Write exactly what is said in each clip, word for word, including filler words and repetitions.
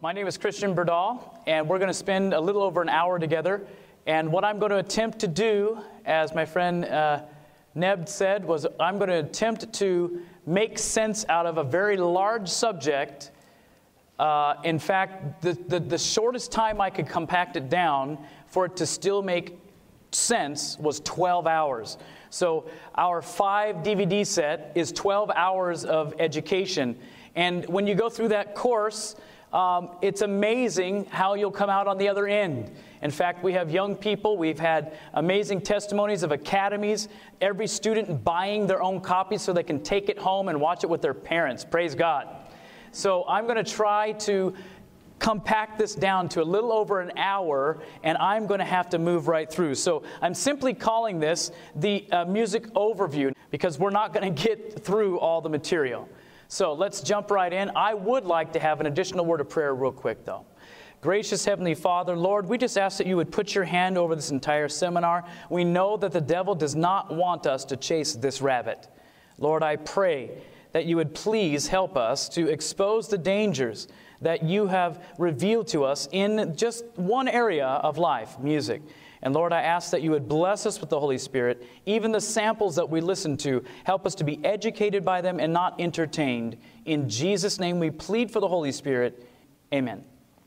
My name is Christian Berdahl, and we're going to spend a little over an hour together. And what I'm going to attempt to do, as my friend uh, Neb said, was I'm going to attempt to make sense out of a very large subject. Uh, in fact, the, the, the shortest time I could compact it down for it to still make sense was twelve hours. So our five D V D set is twelve hours of education. And when you go through that course, um, it's amazing how you'll come out on the other end. In fact, we have young people. We've had amazing testimonies of academies, every student buying their own copy so they can take it home and watch it with their parents. Praise God. So I'm going to try to compact this down to a little over an hour, and I'm going to have to move right through. So I'm simply calling this the uh, music overview because we're not going to get through all the material. So let's jump right in. I would like to have an additional word of prayer real quick, though. Gracious Heavenly Father, Lord, we just ask that you would put your hand over this entire seminar. We know that the devil does not want us to chase this rabbit. Lord, I pray that you would please help us to expose the dangers that you have revealed to us in just one area of life, music. And Lord, I ask that you would bless us with the Holy Spirit. Even the samples that we listen to, help us to be educated by them and not entertained. In Jesus' name we plead for the Holy Spirit. Amen.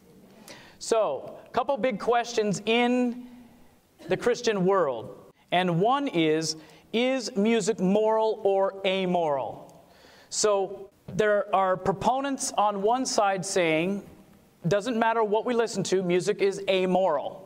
So, a couple big questions in the Christian world. And one is, is music moral or amoral? So, there are proponents on one side saying, doesn't matter what we listen to, music is amoral.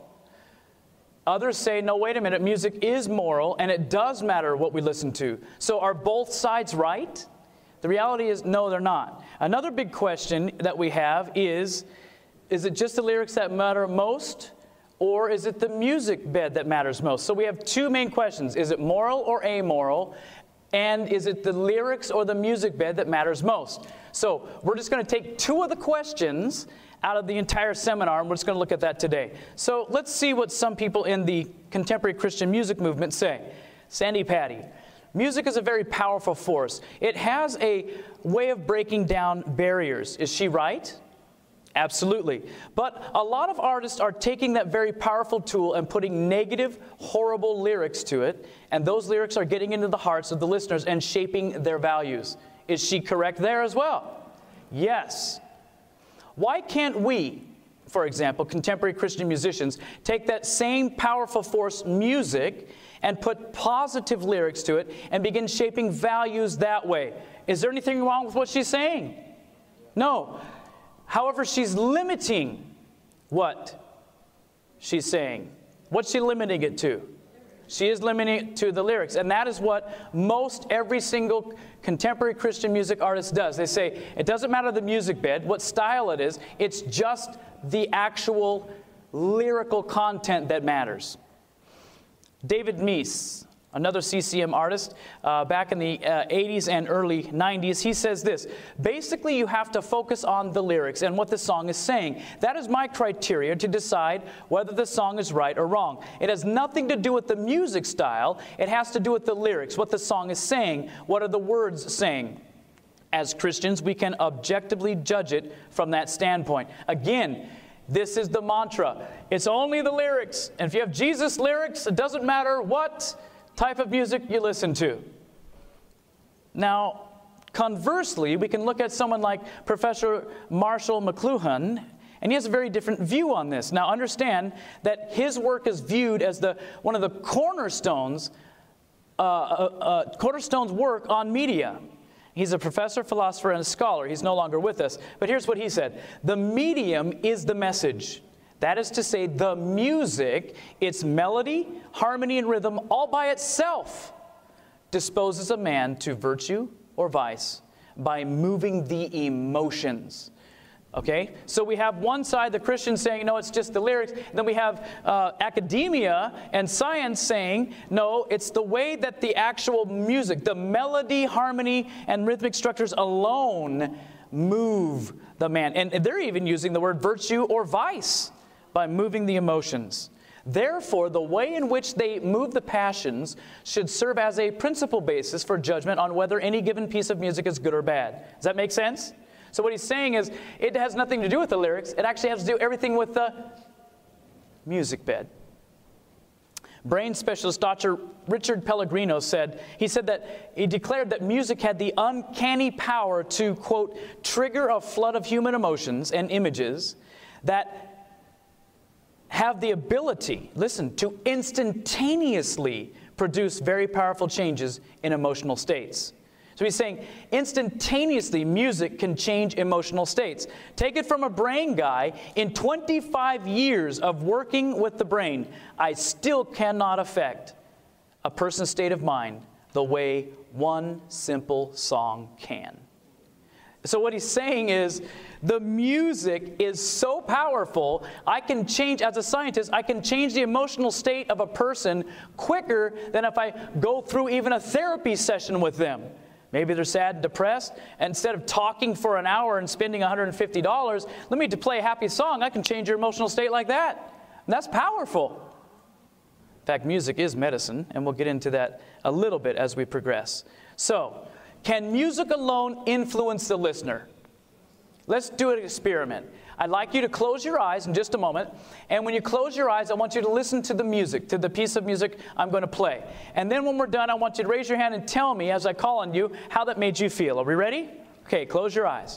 Others say, no, wait a minute, music is moral, and it does matter what we listen to. So are both sides right? The reality is, no, they're not. Another big question that we have is, is it just the lyrics that matter most, or is it the music bed that matters most? So we have two main questions. Is it moral or amoral? And is it the lyrics or the music bed that matters most? So we're just going to take two of the questions out of the entire seminar, and we're just going to look at that today. So let's see what some people in the contemporary Christian music movement say. Sandy Patty. Music is a very powerful force. It has a way of breaking down barriers. Is she right? Absolutely. But a lot of artists are taking that very powerful tool and putting negative, horrible lyrics to it, and those lyrics are getting into the hearts of the listeners and shaping their values. Is she correct there as well? Yes. Why can't we, for example, contemporary Christian musicians, take that same powerful force, music, and put positive lyrics to it and begin shaping values that way? Is there anything wrong with what she's saying? No. However, she's limiting what she's saying. What's she limiting it to? She is limiting it to the lyrics. And that is what most every single contemporary Christian music artist does. They say, it doesn't matter the music bed, what style it is, it's just the actual lyrical content that matters. David Meese, another C C M artist, uh, back in the uh, eighties and early nineties, he says this: basically, you have to focus on the lyrics and what the song is saying. That is my criteria to decide whether the song is right or wrong. It has nothing to do with the music style. It has to do with the lyrics, what the song is saying, what are the words saying. As Christians, we can objectively judge it from that standpoint. Again, this is the mantra. It's only the lyrics. And if you have Jesus lyrics, it doesn't matter what type of music you listen to. Now, conversely, we can look at someone like Professor Marshall McLuhan, and he has a very different view on this. Now, understand that his work is viewed as the one of the cornerstones, uh, uh, uh, cornerstones work on media. He's a professor, philosopher, and a scholar. He's no longer with us. But here's what he said: the medium is the message. That is to say, the music, its melody, harmony, and rhythm, all by itself, disposes a man to virtue or vice by moving the emotions. Okay? So we have one side, the Christians saying, no, it's just the lyrics. Then we have uh, academia and science saying, no, it's the way that the actual music, the melody, harmony, and rhythmic structures alone move the man. And they're even using the word virtue or vice by moving the emotions. Therefore, the way in which they move the passions should serve as a principal basis for judgment on whether any given piece of music is good or bad. Does that make sense? So what he's saying is, it has nothing to do with the lyrics. It actually has to do everything with the music bed. Brain specialist Doctor Richard Pellegrino said, he said that he declared that music had the uncanny power to, quote, trigger a flood of human emotions and images that have the ability, listen, to instantaneously produce very powerful changes in emotional states. So he's saying instantaneously music can change emotional states. Take it from a brain guy. In twenty-five years of working with the brain, I still cannot affect a person's state of mind the way one simple song can. So what he's saying is the music is so powerful, I can change, as a scientist, I can change the emotional state of a person quicker than if I go through even a therapy session with them. Maybe they're sad, depressed, and instead of talking for an hour and spending one hundred fifty dollars, let me to play a happy song. I can change your emotional state like that. And that's powerful. In fact, music is medicine, and we'll get into that a little bit as we progress. So, can music alone influence the listener? Let's do an experiment. I'd like you to close your eyes in just a moment. And when you close your eyes, I want you to listen to the music, to the piece of music I'm going to play. And then when we're done, I want you to raise your hand and tell me, as I call on you, how that made you feel. Are we ready? Okay, close your eyes.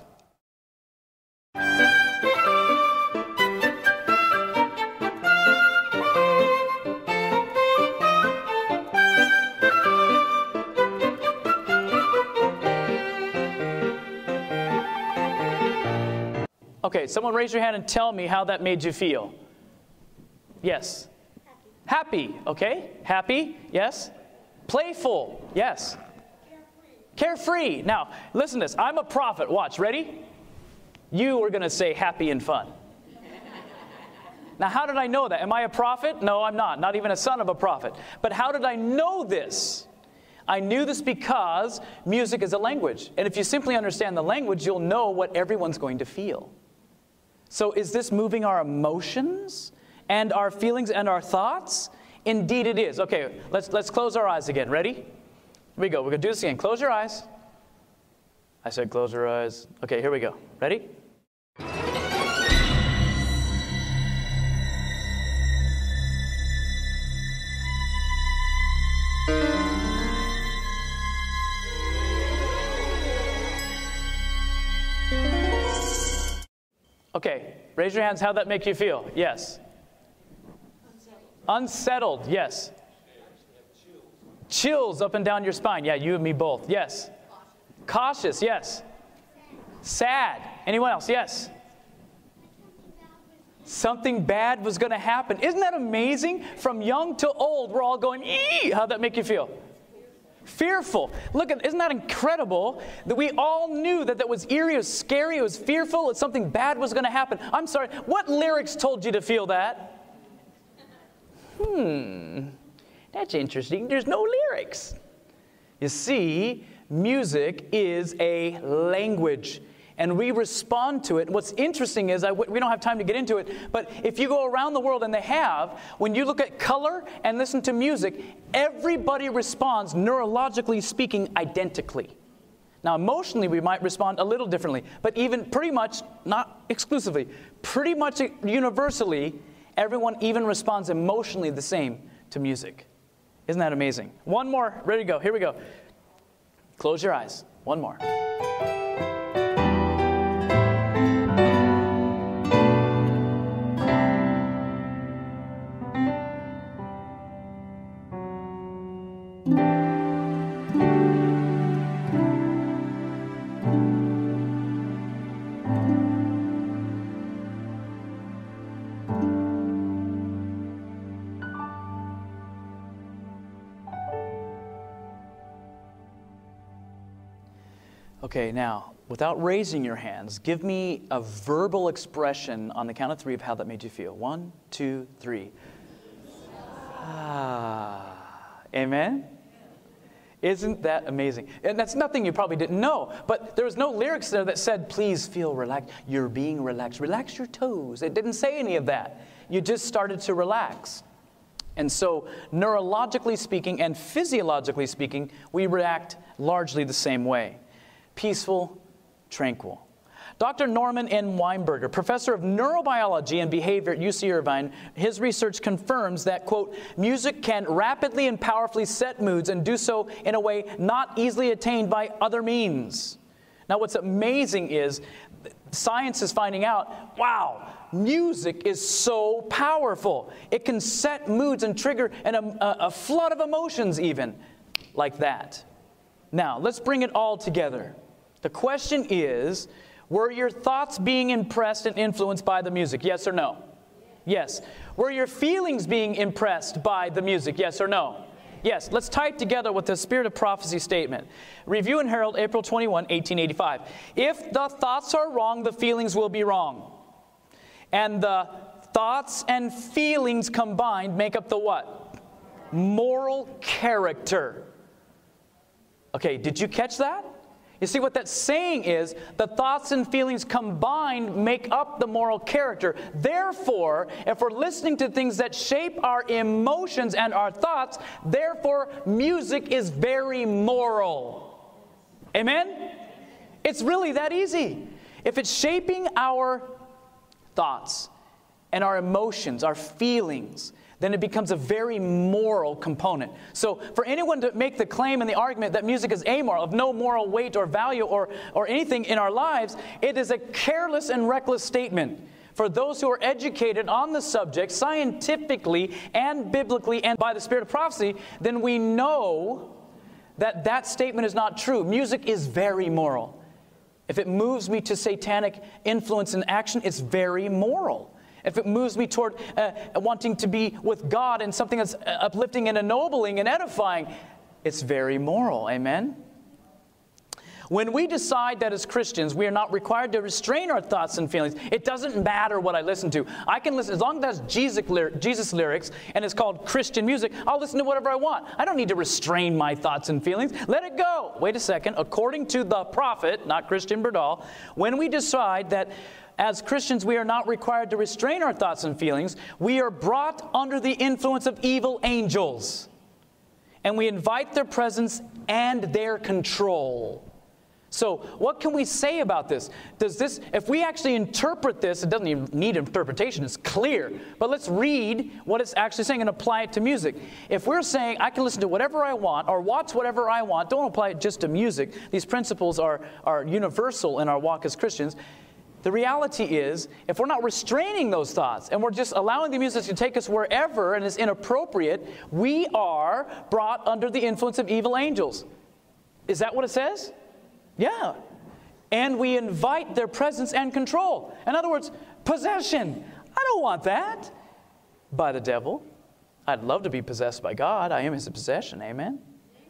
Okay, someone raise your hand and tell me how that made you feel. Yes. Happy. Happy, okay. Happy, yes. Playful, yes. Carefree. Carefree. Now, listen to this. I'm a prophet. Watch, ready? You are going to say happy and fun. Now, how did I know that? Am I a prophet? No, I'm not. Not even a son of a prophet. But how did I know this? I knew this because music is a language. And if you simply understand the language, you'll know what everyone's going to feel. So is this moving our emotions and our feelings and our thoughts? Indeed it is. Okay, let's, let's close our eyes again. Ready? Here we go. We're going to do this again. Close your eyes. I said close your eyes. Okay, here we go. Ready? Okay, raise your hands. How'd that make you feel? Yes. Unsettled. Unsettled, yes. Chills. Chills up and down your spine. Yeah, you and me both. Yes. Cautious, Cautious yes. Sad. Sad. Anyone else? Yes. Something bad was going to happen. Isn't that amazing? From young to old, we're all going, ee! How'd that make you feel? Fearful. Look at, isn't that incredible that we all knew that that was eerie, it was scary, it was fearful, that something bad was going to happen. I'm sorry, what lyrics told you to feel that? Hmm, that's interesting. There's no lyrics. You see, music is a language, and we respond to it. What's interesting is, I, we don't have time to get into it, but if you go around the world, and they have, when you look at color and listen to music, everybody responds, neurologically speaking, identically. Now, emotionally, we might respond a little differently, but even pretty much, not exclusively, pretty much universally, everyone even responds emotionally the same to music. Isn't that amazing? One more. Ready to go. Here we go. Close your eyes. One more. Okay, now, without raising your hands, give me a verbal expression on the count of three of how that made you feel. One, two, three. Ah. Amen? Isn't that amazing? And that's nothing you probably didn't know. But there was no lyrics there that said, please feel relaxed. You're being relaxed. Relax your toes. It didn't say any of that. You just started to relax. And so, neurologically speaking and physiologically speaking, we react largely the same way. Peaceful, tranquil. Doctor Norman N. Weinberger, professor of neurobiology and behavior at U C Irvine, his research confirms that, quote, music can rapidly and powerfully set moods and do so in a way not easily attained by other means. Now, what's amazing is science is finding out, wow, music is so powerful. It can set moods and trigger an, a, a flood of emotions even like that. Now, let's bring it all together. The question is, were your thoughts being impressed and influenced by the music? Yes or no? Yes. Were your feelings being impressed by the music? Yes or no? Yes. Let's tie it together with the Spirit of Prophecy statement. Review and Herald, April twenty-first, eighteen eighty-five. If the thoughts are wrong, the feelings will be wrong. And the thoughts and feelings combined make up the what? Moral character. Okay, did you catch that? You see, what that's saying is the thoughts and feelings combined make up the moral character. Therefore, if we're listening to things that shape our emotions and our thoughts, therefore, music is very moral. Amen? It's really that easy. If it's shaping our thoughts and our emotions, our feelings, then it becomes a very moral component. So for anyone to make the claim and the argument that music is amoral, of no moral weight or value or, or anything in our lives, it is a careless and reckless statement. For those who are educated on the subject scientifically and biblically and by the Spirit of prophecy, then we know that that statement is not true. Music is very moral. If it moves me to satanic influence and action, it's very moral. If it moves me toward uh, wanting to be with God and something that's uplifting and ennobling and edifying, it's very moral. Amen? When we decide that as Christians, we are not required to restrain our thoughts and feelings, it doesn't matter what I listen to. I can listen, as long as that's Jesus, Jesus lyrics and it's called Christian music, I'll listen to whatever I want. I don't need to restrain my thoughts and feelings. Let it go. Wait a second. According to the prophet, not Christian Berdal, when we decide that as Christians, we are not required to restrain our thoughts and feelings, we are brought under the influence of evil angels. And we invite their presence and their control. So what can we say about this? Does this, if we actually interpret this, it doesn't even need interpretation, it's clear. But let's read what it's actually saying and apply it to music. If we're saying I can listen to whatever I want or watch whatever I want, don't apply it just to music. These principles are, are universal in our walk as Christians. The reality is, if we're not restraining those thoughts and we're just allowing the music to take us wherever and it's inappropriate, we are brought under the influence of evil angels. Is that what it says? Yeah. And we invite their presence and control. In other words, possession. I don't want that. By the devil. I'd love to be possessed by God. I am his possession. Amen?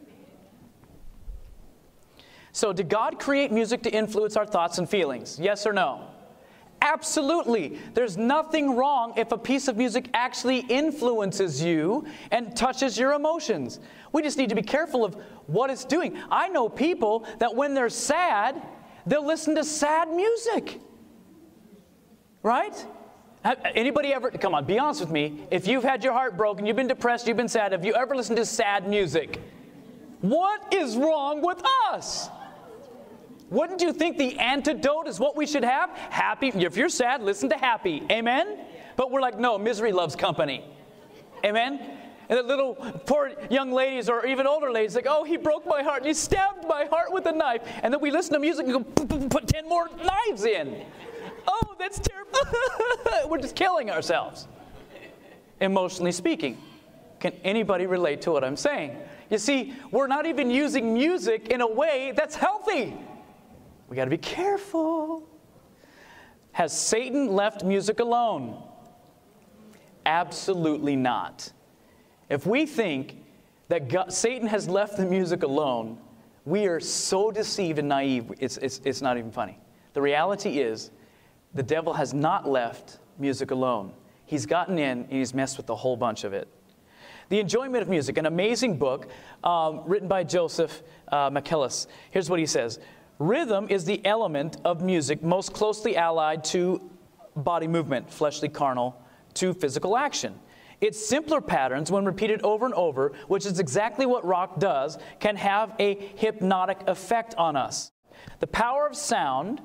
So did God create music to influence our thoughts and feelings? Yes or no? Absolutely. There's nothing wrong if a piece of music actually influences you and touches your emotions. We just need to be careful of what it's doing. I know people that when they're sad, they'll listen to sad music. Right? Anybody ever, come on, be honest with me. If you've had your heart broken, you've been depressed, you've been sad, have you ever listened to sad music? What is wrong with us? Wouldn't you think the antidote is what we should have? Happy. If you're sad, listen to happy. Amen? But we're like, no, misery loves company. Amen? And the little poor young ladies or even older ladies like, oh, he broke my heart. He stabbed my heart with a knife. And then we listen to music and go, put ten more knives in. Oh, that's terrible. We're just killing ourselves. Emotionally speaking. Can anybody relate to what I'm saying? You see, we're not even using music in a way that's healthy. We got to be careful. Has Satan left music alone? Absolutely not. If we think that God, Satan has left the music alone, we are so deceived and naive, it's, it's, it's not even funny. The reality is, the devil has not left music alone. He's gotten in and he's messed with a whole bunch of it. The Enjoyment of Music, an amazing book um, written by Joseph uh, McKellis. Here's what he says. Rhythm is the element of music most closely allied to body movement, fleshly, carnal, to physical action. Its simpler patterns, when repeated over and over, which is exactly what rock does, can have a hypnotic effect on us. The power of sound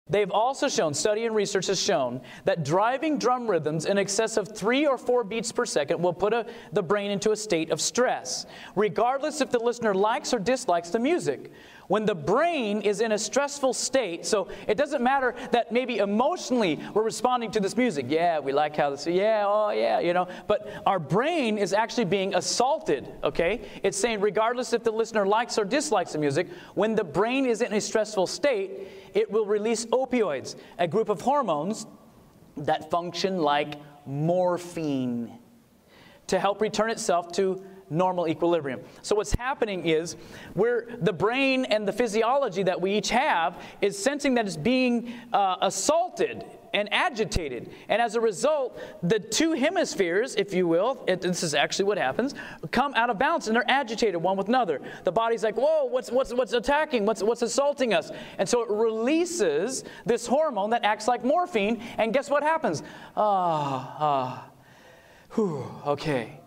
They've also shown, study and research has shown, that driving drum rhythms in excess of three or four beats per second will put a, the brain into a state of stress, regardless if the listener likes or dislikes the music. When the brain is in a stressful state, so it doesn't matter that maybe emotionally we're responding to this music. Yeah, we like how this, yeah, oh yeah, you know. But our brain is actually being assaulted, okay? It's saying regardless if the listener likes or dislikes the music, when the brain is in a stressful state, it will release opioids, a group of hormones that function like morphine, to help return itself to normal equilibrium. So what's happening is we're, the brain and the physiology that we each have is sensing that it's being uh, assaulted and agitated. And as a result, the two hemispheres, if you will, it, this is actually what happens, come out of balance and they're agitated one with another. The body's like, whoa, what's, what's, what's attacking? What's, what's assaulting us? And so it releases this hormone that acts like morphine. And guess what happens? Ah, ah, whew, okay.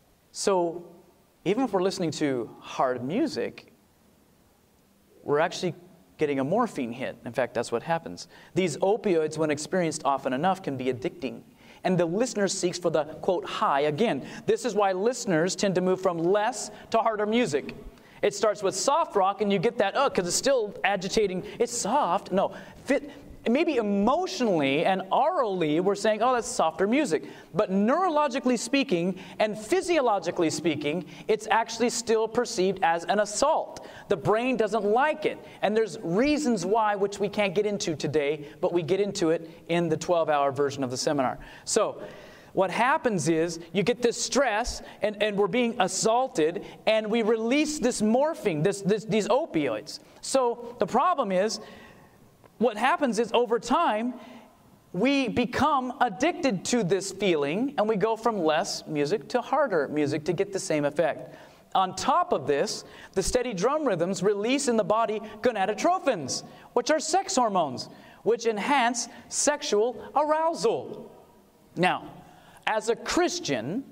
So even if we're listening to hard music, we're actually getting a morphine hit. In fact, that's what happens. These opioids, when experienced often enough, can be addicting. And the listener seeks for the, quote, high. Again, this is why listeners tend to move from less to harder music. It starts with soft rock, and you get that, oh, because it's still agitating. It's soft. No, fit. Maybe emotionally and orally, we're saying, oh, that's softer music. But neurologically speaking and physiologically speaking, it's actually still perceived as an assault. The brain doesn't like it. And there's reasons why, which we can't get into today, but we get into it in the twelve-hour version of the seminar. So what happens is you get this stress, and, and we're being assaulted, and we release this morphine, this, this, these opioids. So the problem is, what happens is over time, we become addicted to this feeling, and we go from less music to harder music to get the same effect. On top of this, the steady drum rhythms release in the body gonadotrophins, which are sex hormones, which enhance sexual arousal. Now, as a Christian,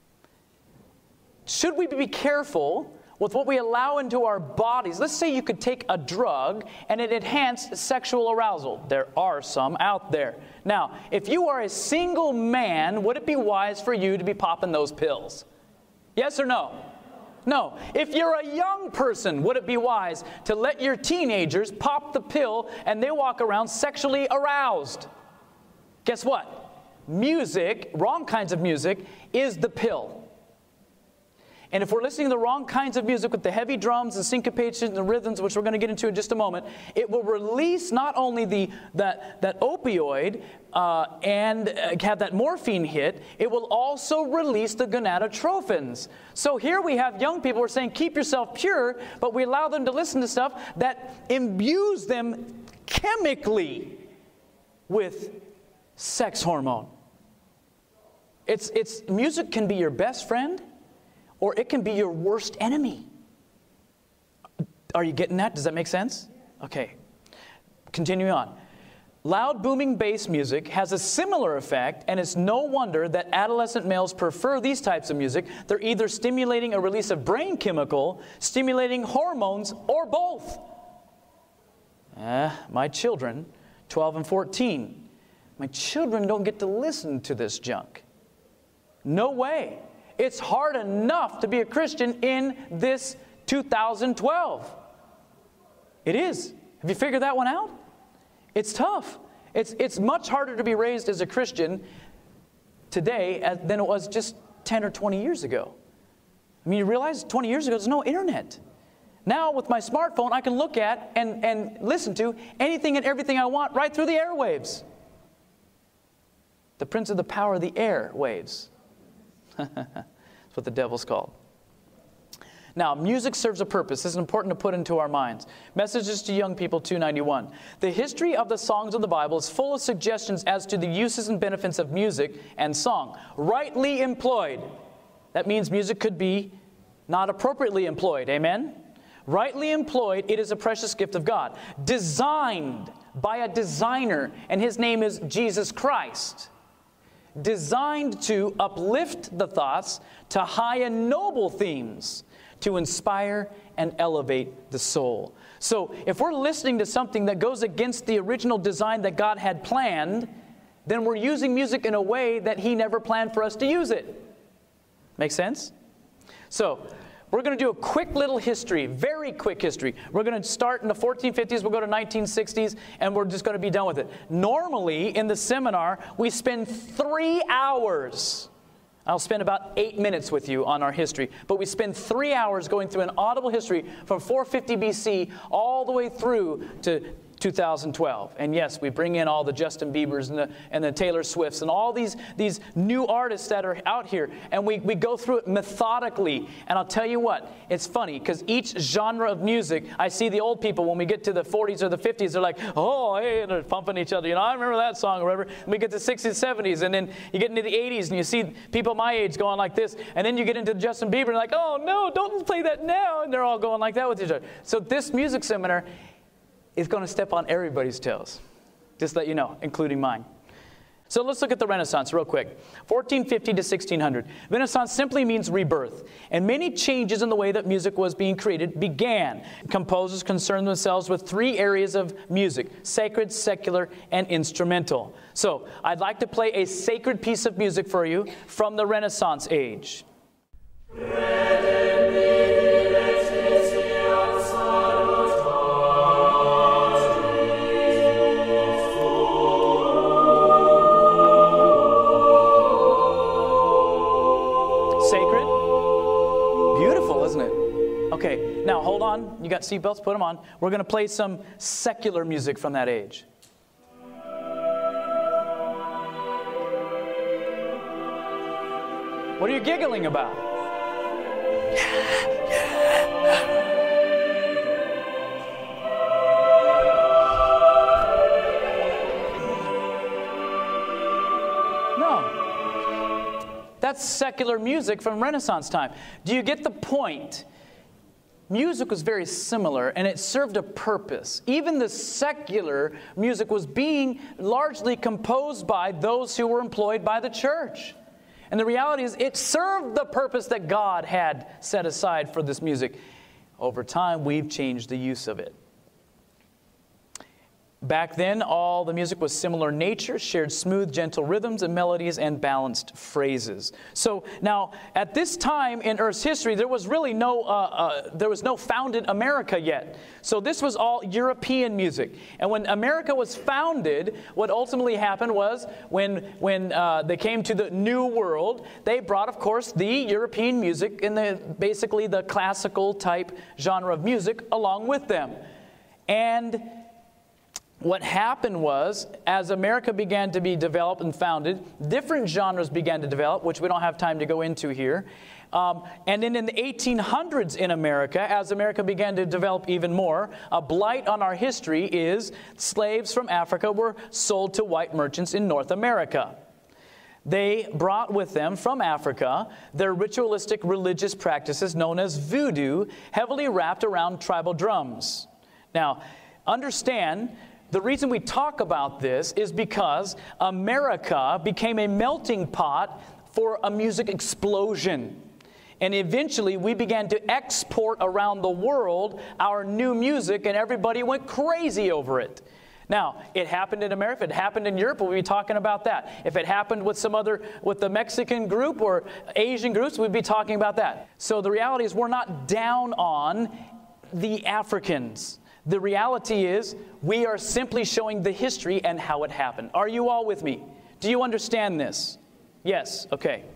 should we be careful with what we allow into our bodies? Let's say you could take a drug and it enhanced sexual arousal. There are some out there. Now, if you are a single man, would it be wise for you to be popping those pills? Yes or no? No. If you're a young person, would it be wise to let your teenagers pop the pill and they walk around sexually aroused? Guess what? Music, wrong kinds of music, is the pill. And if we're listening to the wrong kinds of music with the heavy drums and syncopations and the rhythms, which we're going to get into in just a moment, it will release not only the that, that opioid uh, and uh, have that morphine hit, it will also release the gonadotrophins. So here we have young people who are saying, keep yourself pure, but we allow them to listen to stuff that imbues them chemically with sex hormone. It's, it's, music can be your best friend, or it can be your worst enemy. Are you getting that? Does that make sense? Okay. Continuing on. Loud booming bass music has a similar effect, and it's no wonder that adolescent males prefer these types of music. They're either stimulating a release of brain chemical, stimulating hormones, or both. Uh, my children, twelve and fourteen, my children don't get to listen to this junk. No way. It's hard enough to be a Christian in this two thousand twelve. It is. Have you figured that one out? It's tough. It's, it's much harder to be raised as a Christian today as, than it was just ten or twenty years ago. I mean, you realize twenty years ago, there's no internet. Now, with my smartphone, I can look at and, and listen to anything and everything I want right through the airwaves. The prince of the power of the air waves. That's what the devil's called. Now, music serves a purpose. This is important to put into our minds. Messages to Young People two ninety-one. The history of the songs of the Bible is full of suggestions as to the uses and benefits of music and song. Rightly employed. That means music could be not appropriately employed. Amen? Rightly employed, it is a precious gift of God. Designed by a designer, and his name is Jesus Christ. Designed to uplift the thoughts to high and noble themes, to inspire and elevate the soul. So if we're listening to something that goes against the original design that God had planned, then we're using music in a way that He never planned for us to use it. Make sense? So we're going to do a quick little history, very quick history. We're going to start in the fourteen fifties, we'll go to nineteen sixties, and we're just going to be done with it. Normally, in the seminar, we spend three hours. I'll spend about eight minutes with you on our history, but we spend three hours going through an audible history from four fifty B C all the way through to two thousand twelve. And yes, we bring in all the Justin Biebers and the, and the Taylor Swifts and all these, these new artists that are out here. And we, we go through it methodically. And I'll tell you what, it's funny because each genre of music, I see the old people when we get to the forties or the fifties, they're like, oh, hey, and they're pumping each other. You know, I remember that song or whatever. And we get to the sixties, seventies, and then you get into the eighties and you see people my age going like this. And then you get into Justin Bieber and like, oh, no, don't play that now. And they're all going like that with each other. So this music seminar is going to step on everybody's toes. Just let you know, including mine. So let's look at the Renaissance real quick. fourteen fifty to sixteen hundred. Renaissance simply means rebirth. And many changes in the way that music was being created began. Composers concerned themselves with three areas of music: sacred, secular, and instrumental. So I'd like to play a sacred piece of music for you from the Renaissance age. Okay, now hold on. You got seatbelts? Put them on. We're going to play some secular music from that age. What are you giggling about? No. That's secular music from Renaissance time. Do you get the point? Music was very similar, and it served a purpose. Even the secular music was being largely composed by those who were employed by the church. And the reality is, it served the purpose that God had set aside for this music. Over time, we've changed the use of it. Back then, all the music was similar in nature, shared smooth, gentle rhythms and melodies, and balanced phrases. So now, at this time in Earth's history, there was really no, uh, uh, there was no founded America yet. So this was all European music. And when America was founded, what ultimately happened was when, when uh, they came to the New World, they brought, of course, the European music and the, basically the classical type genre of music along with them. And what happened was, as America began to be developed and founded, different genres began to develop, which we don't have time to go into here. Um, and then in the eighteen hundreds in America, as America began to develop even more, a blight on our history is slaves from Africa were sold to white merchants in North America. They brought with them from Africa their ritualistic religious practices known as voodoo, heavily wrapped around tribal drums. Now, understand, the reason we talk about this is because America became a melting pot for a music explosion. And eventually we began to export around the world our new music, and everybody went crazy over it. Now, it happened in America. If it happened in Europe, we'll be talking about that. If it happened with some other, with the Mexican group or Asian groups, we'd be talking about that. So the reality is we're not down on the Africans. The reality is, we are simply showing the history and how it happened. Are you all with me? Do you understand this? Yes, okay.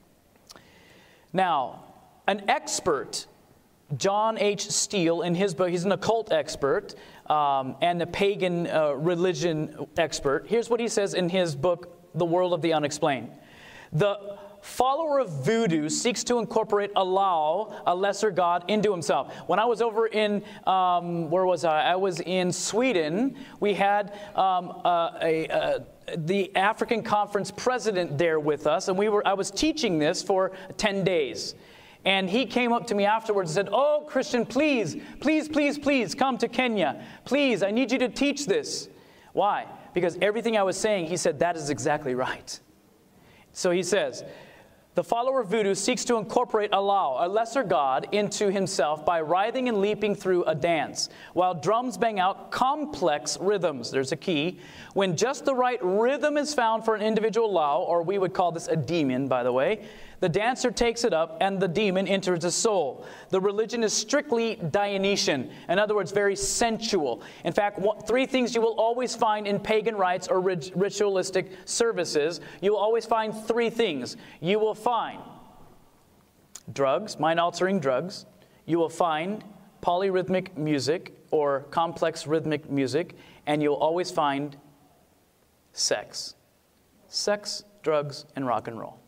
Now, an expert, John H. Steele, in his book, he's an occult expert um, and a pagan uh, religion expert. Here's what he says in his book, The World of the Unexplained. The follower of voodoo seeks to incorporate Allah, a lesser god, into himself. When I was over in, um, where was I? I was in Sweden. We had um, uh, a, uh, the African Conference president there with us, and we were. I was teaching this for ten days. And he came up to me afterwards and said, "Oh, Christian, please, please, please, please come to Kenya. Please, I need you to teach this." Why? Because everything I was saying, he said, that is exactly right. So he says, The follower of voodoo seeks to incorporate Allah, a lesser god, into himself by writhing and leaping through a dance, while drums bang out complex rhythms. There's a key. When just the right rhythm is found for an individual Lao, or we would call this a demon, by the way, the dancer takes it up and the demon enters the soul. The religion is strictly Dionysian. In other words, very sensual. In fact, what, three things you will always find in pagan rites or rit ritualistic services. You will always find three things. You will find drugs, mind-altering drugs. You will find polyrhythmic music or complex rhythmic music. And you'll always find sex. Sex, drugs, and rock and roll.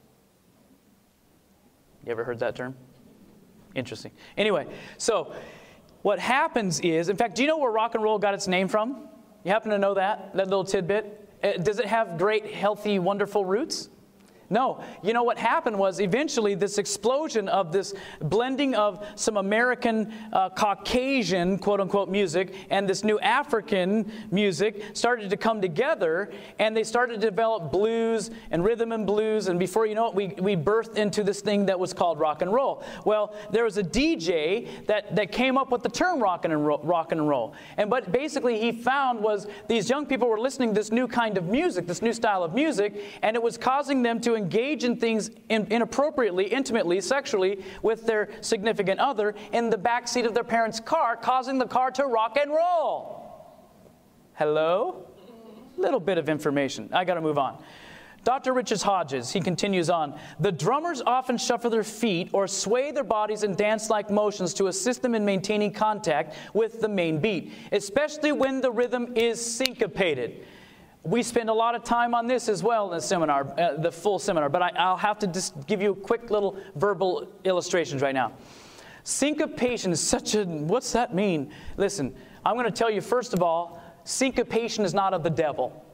You ever heard that term? Interesting. Anyway, so what happens is, in fact, do you know where rock and roll got its name from? You happen to know that, that little tidbit? Uh, does it have great, healthy, wonderful roots? No. You know what happened was eventually this explosion of this blending of some American uh, Caucasian quote-unquote music and this new African music started to come together, and they started to develop blues and rhythm and blues, and before you know it, we, we birthed into this thing that was called rock and roll. Well, there was a D J that, that came up with the term rock and roll, rock and roll. And what basically he found was these young people were listening to this new kind of music, this new style of music, and it was causing them to engage in things in, inappropriately, intimately, sexually with their significant other in the backseat of their parents' car, causing the car to rock and roll. Hello? Little bit of information. I got to move on. Doctor Richard Hodges, he continues on, the drummers often shuffle their feet or sway their bodies in dance-like motions to assist them in maintaining contact with the main beat, especially when the rhythm is syncopated. We spend a lot of time on this as well in the seminar, uh, the full seminar, but I, I'll have to just give you quick little verbal illustrations right now. Syncopation is such a, what's that mean? Listen, I'm going to tell you first of all, syncopation is not of the devil.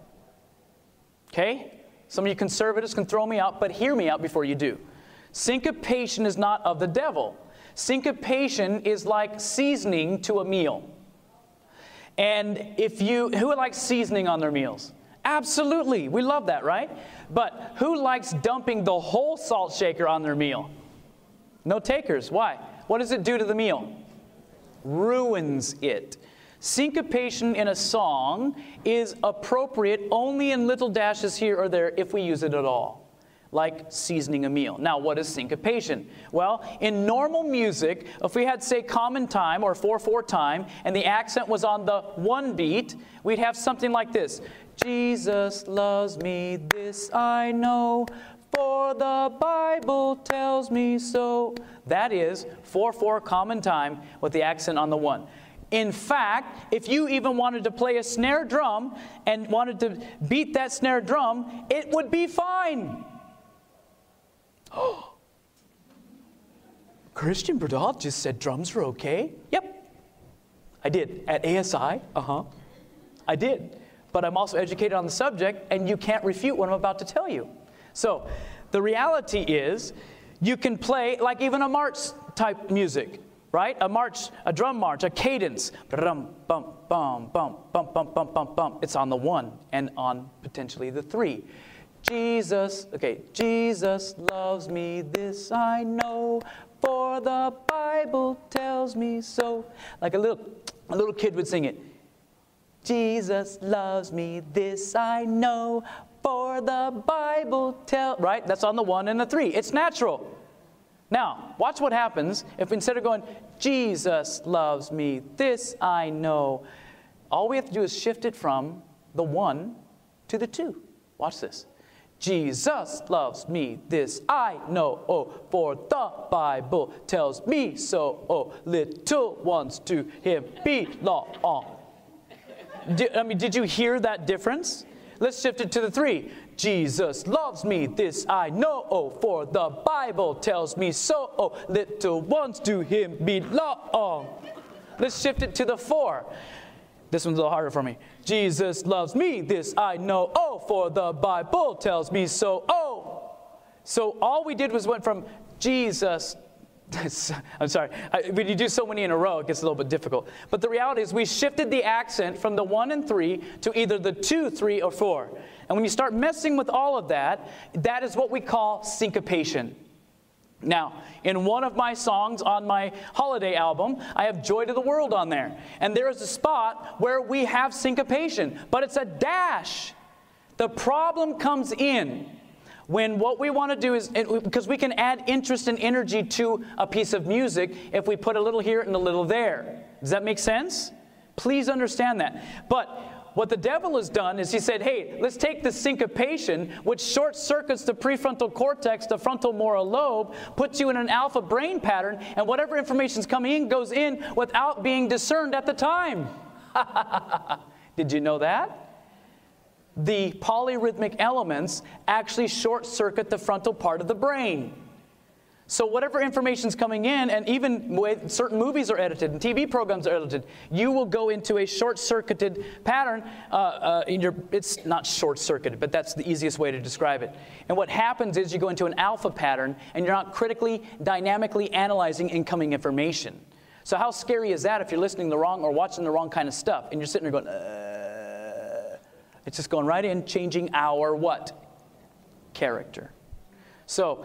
Okay? Some of you conservatives can throw me out, but hear me out before you do. Syncopation is not of the devil. Syncopation is like seasoning to a meal. And if you, who likes seasoning on their meals? Absolutely. We love that, right? But who likes dumping the whole salt shaker on their meal? No takers. Why? What does it do to the meal? Ruins it. Syncopation in a song is appropriate only in little dashes here or there if we use it at all, like seasoning a meal. Now, what is syncopation? Well, in normal music, if we had, say, common time or four four time, and the accent was on the one beat, we'd have something like this. Jesus loves me, this I know, for the Bible tells me so. That is four four common time with the accent on the one. In fact, if you even wanted to play a snare drum and wanted to beat that snare drum, it would be fine. Oh, Christian Berdal just said drums are okay? Yep, I did. At A S I, uh-huh, I did. But I'm also educated on the subject, and you can't refute what I'm about to tell you. So, the reality is, you can play like even a march-type music, right? A march, a drum march, a cadence. Bum, bum, bum, bum, bum, bum, bum, bum, bum. It's on the one and on potentially the three. Jesus, okay, Jesus loves me, this I know, for the Bible tells me so. Like a little, a little kid would sing it. Jesus loves me, this I know, for the Bible tells, right? That's on the one and the three. It's natural. Now, watch what happens if instead of going, Jesus loves me, this I know, all we have to do is shift it from the one to the two. Watch this. Jesus loves me, this I know, oh, for the Bible tells me so, oh, little ones to him belong. Did, I mean, did you hear that difference? Let's shift it to the three. Jesus loves me, this I know, oh, for the Bible tells me so, oh, little ones to him belong. Let's shift it to the four. This one's a little harder for me. Jesus loves me, this I know, oh, for the Bible tells me so, oh. So all we did was went from Jesus, I'm sorry, I, when you do so many in a row, it gets a little bit difficult. But the reality is we shifted the accent from the one and three to either the two, three, or four. And when you start messing with all of that, that is what we call syncopation. Now, in one of my songs on my holiday album, I have Joy to the World on there. And there is a spot where we have syncopation, but it's a dash. The problem comes in when what we want to do is, because we can add interest and energy to a piece of music if we put a little here and a little there. Does that make sense? Please understand that. But what the devil has done is he said, hey, let's take the syncopation, which short circuits the prefrontal cortex, the frontal moral lobe, puts you in an alpha brain pattern, and whatever information's coming in goes in without being discerned at the time. Did you know that? The polyrhythmic elements actually short circuit the frontal part of the brain. So whatever information's coming in, and even when certain movies are edited and T V programs are edited, you will go into a short-circuited pattern. Uh, uh, in your, it's not short-circuited, but that's the easiest way to describe it. And what happens is you go into an alpha pattern, and you're not critically, dynamically analyzing incoming information. So how scary is that if you're listening to the wrong or watching the wrong kind of stuff, and you're sitting there going, uh, it's just going right in, changing our what? Character. So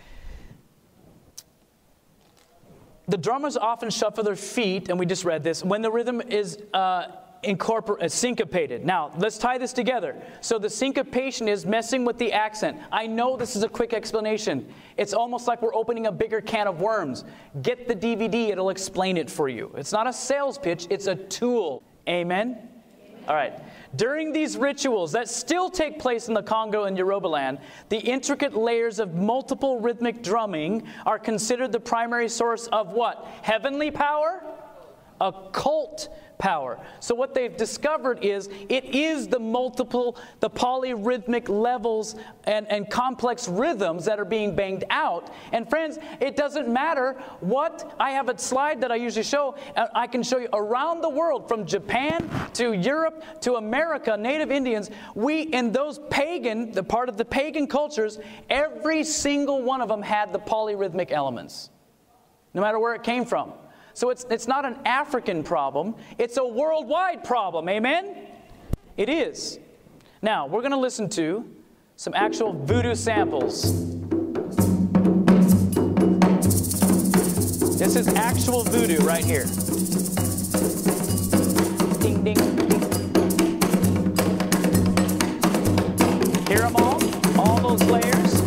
the drummers often shuffle their feet, and we just read this, when the rhythm is uh, incorporated, syncopated. Now, let's tie this together. So the syncopation is messing with the accent. I know this is a quick explanation. It's almost like we're opening a bigger can of worms. Get the D V D, it'll explain it for you. It's not a sales pitch, it's a tool. Amen? All right. During these rituals that still take place in the Congo and Yorubaland, the intricate layers of multiple rhythmic drumming are considered the primary source of what? Heavenly power? Occult power. So what they've discovered is it is the multiple, the polyrhythmic levels and, and complex rhythms that are being banged out. And friends, it doesn't matter what, I have a slide that I usually show, I can show you around the world, from Japan to Europe to America, Native Indians, we, in those pagan, the part of the pagan cultures, every single one of them had the polyrhythmic elements, no matter where it came from. So it's, it's not an African problem, it's a worldwide problem, amen? It is. Now, we're going to listen to some actual voodoo samples. This is actual voodoo right here. Ding, ding, ding. Hear them all? All those layers?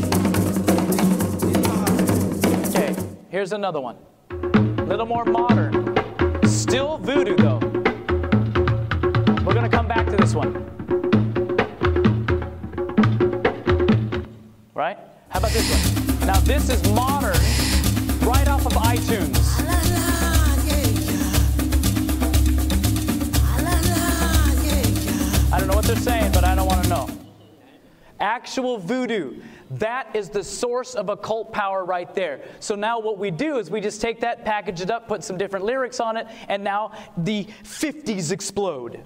Okay, here's another one. A little more modern. Still voodoo, though. We're going to come back to this one. Right? How about this one? Now, this is modern, right off of iTunes. I don't know what they're saying, but I don't want to know. Actual voodoo. That is the source of occult power right there. So now what we do is we just take that, package it up, put some different lyrics on it, and now the fifties explode.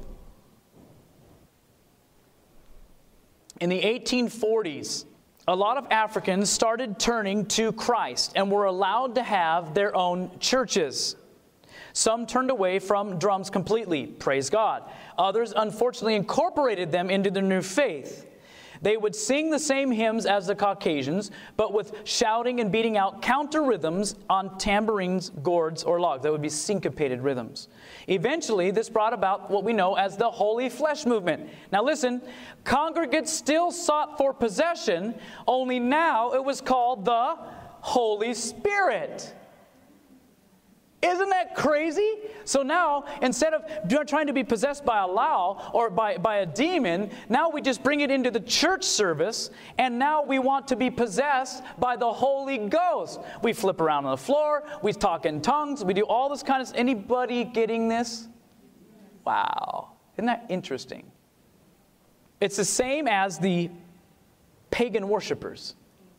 In the eighteen forties, a lot of Africans started turning to Christ and were allowed to have their own churches. Some turned away from drums completely, praise God. Others, unfortunately, incorporated them into their new faith. They would sing the same hymns as the Caucasians, but with shouting and beating out counter rhythms on tambourines, gourds, or logs. That would be syncopated rhythms. Eventually, this brought about what we know as the Holy Flesh movement. Now listen, congregants still sought for possession, only now it was called the Holy Spirit. Isn't that crazy? So now, instead of trying to be possessed by a Lao or by, by a demon, now we just bring it into the church service, and now we want to be possessed by the Holy Ghost. We flip around on the floor, we talk in tongues, we do all this kind of... Anybody getting this? Wow. Isn't that interesting? It's the same as the pagan worshipers.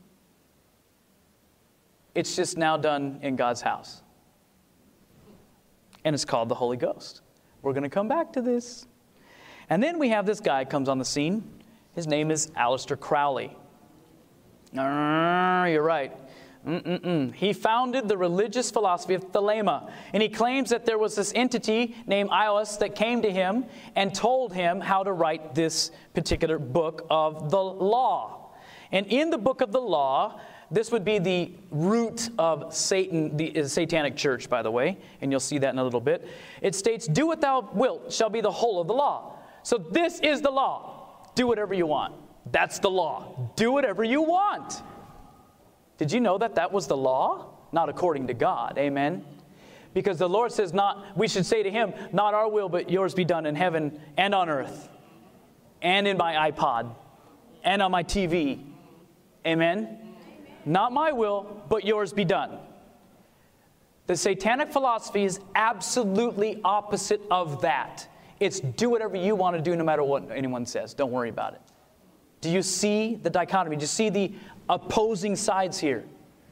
It's just now done in God's house. And it's called the Holy Ghost. We're going to come back to this. And then we have this guy comes on the scene. His name is Aleister Crowley. Uh, you're right. Mm-mm-mm. He founded the religious philosophy of Thelema. And he claims that there was this entity named Ios that came to him and told him how to write this particular book of the law. And in the book of the law, this would be the root of Satan, the satanic church, by the way, and you'll see that in a little bit. It states, do what thou wilt shall be the whole of the law. So this is the law. Do whatever you want. That's the law. Do whatever you want. Did you know that that was the law? Not according to God. Amen. Because the Lord says not, we should say to him, not our will, but yours be done in heaven and on earth. And in my iPod. And on my T V. Amen. Not my will, but yours be done. The satanic philosophy is absolutely opposite of that. It's do whatever you want to do no matter what anyone says. Don't worry about it. Do you see the dichotomy? Do you see the opposing sides here?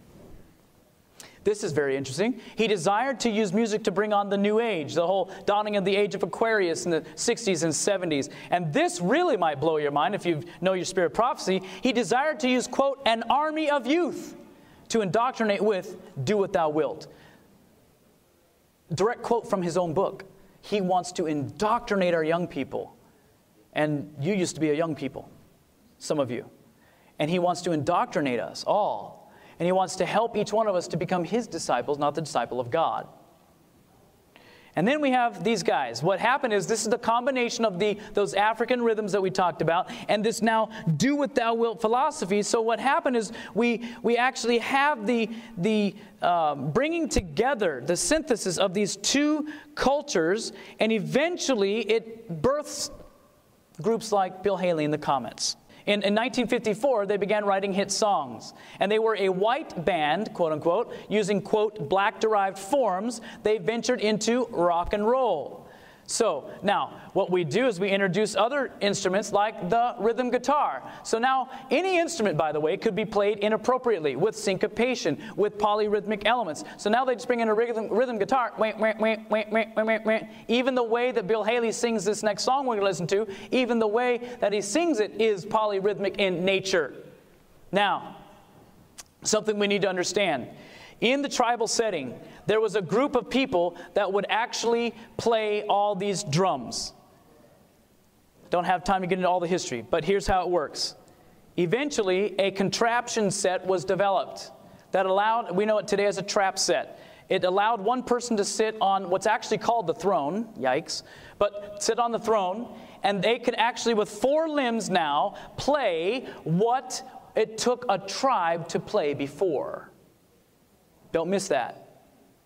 This is very interesting. He desired to use music to bring on the new age, the whole dawning of the age of Aquarius in the sixties and seventies. And this really might blow your mind if you know your spirit prophecy. He desired to use, quote, an army of youth to indoctrinate with, do what thou wilt. Direct quote from his own book. He wants to indoctrinate our young people. And you used to be a young people, some of you. And he wants to indoctrinate us all. And he wants to help each one of us to become his disciples, not the disciple of God. And then we have these guys. What happened is this is the combination of the those African rhythms that we talked about and this now do what thou wilt philosophy. So what happened is we, we actually have the, the um, bringing together, the synthesis of these two cultures, and eventually it births groups like Bill Haley and the Comets. In, in nineteen fifty-four, they began writing hit songs. And they were a white band, quote unquote, using, quote, black-derived forms. They ventured into rock and roll. So, now, what we do is we introduce other instruments like the rhythm guitar. So now, any instrument, by the way, could be played inappropriately, with syncopation, with polyrhythmic elements. So now they just bring in a rhythm, rhythm guitar. Even the way that Bill Haley sings this next song we're going to listen to, even the way that he sings it is polyrhythmic in nature. Now, something we need to understand. In the tribal setting, there was a group of people that would actually play all these drums. Don't have time to get into all the history, but here's how it works. Eventually, a contraption set was developed that allowed, we know it today as a trap set. It allowed one person to sit on what's actually called the throne, yikes, but sit on the throne, and they could actually, with four limbs now, play what it took a tribe to play before. Don't miss that.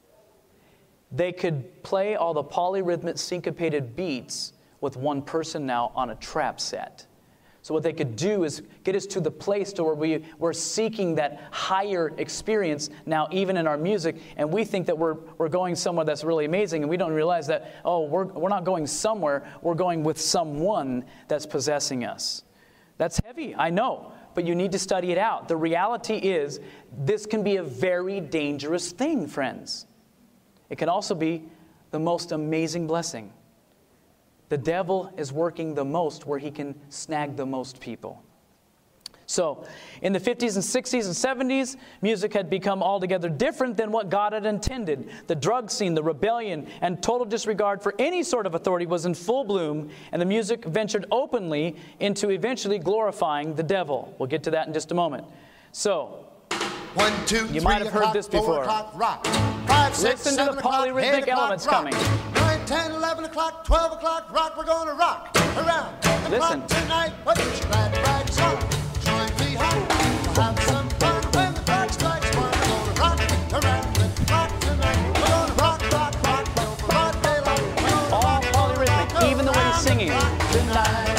They could play all the polyrhythmic syncopated beats with one person now on a trap set. So what they could do is get us to the place to where we, we're seeking that higher experience now even in our music, and we think that we're, we're going somewhere that's really amazing, and we don't realize that, oh, we're, we're not going somewhere, we're going with someone that's possessing us. That's heavy, I know. But you need to study it out. The reality is, this can be a very dangerous thing, friends. It can also be the most amazing blessing. The devil is working the most where he can snag the most people. So, in the fifties and sixties and seventies, music had become altogether different than what God had intended. The drug scene, the rebellion, and total disregard for any sort of authority was in full bloom, and the music ventured openly into eventually glorifying the devil. We'll get to that in just a moment. So, One, two, you might have heard this before. Rock. Five, six, Listen to the polyrhythmic elements coming. nine, ten, eleven o'clock, twelve o'clock, rock, we're going to rock around the Listen. clock tonight. What you glad to ride song? Join me home. We'll have some fun when the clock strikes one. We're going to rock around the clock tonight. We're going to rock, rock, rock, till the broad daylight. We're going to All rock, polyrhythmic, rock, even the way he's singing. tonight.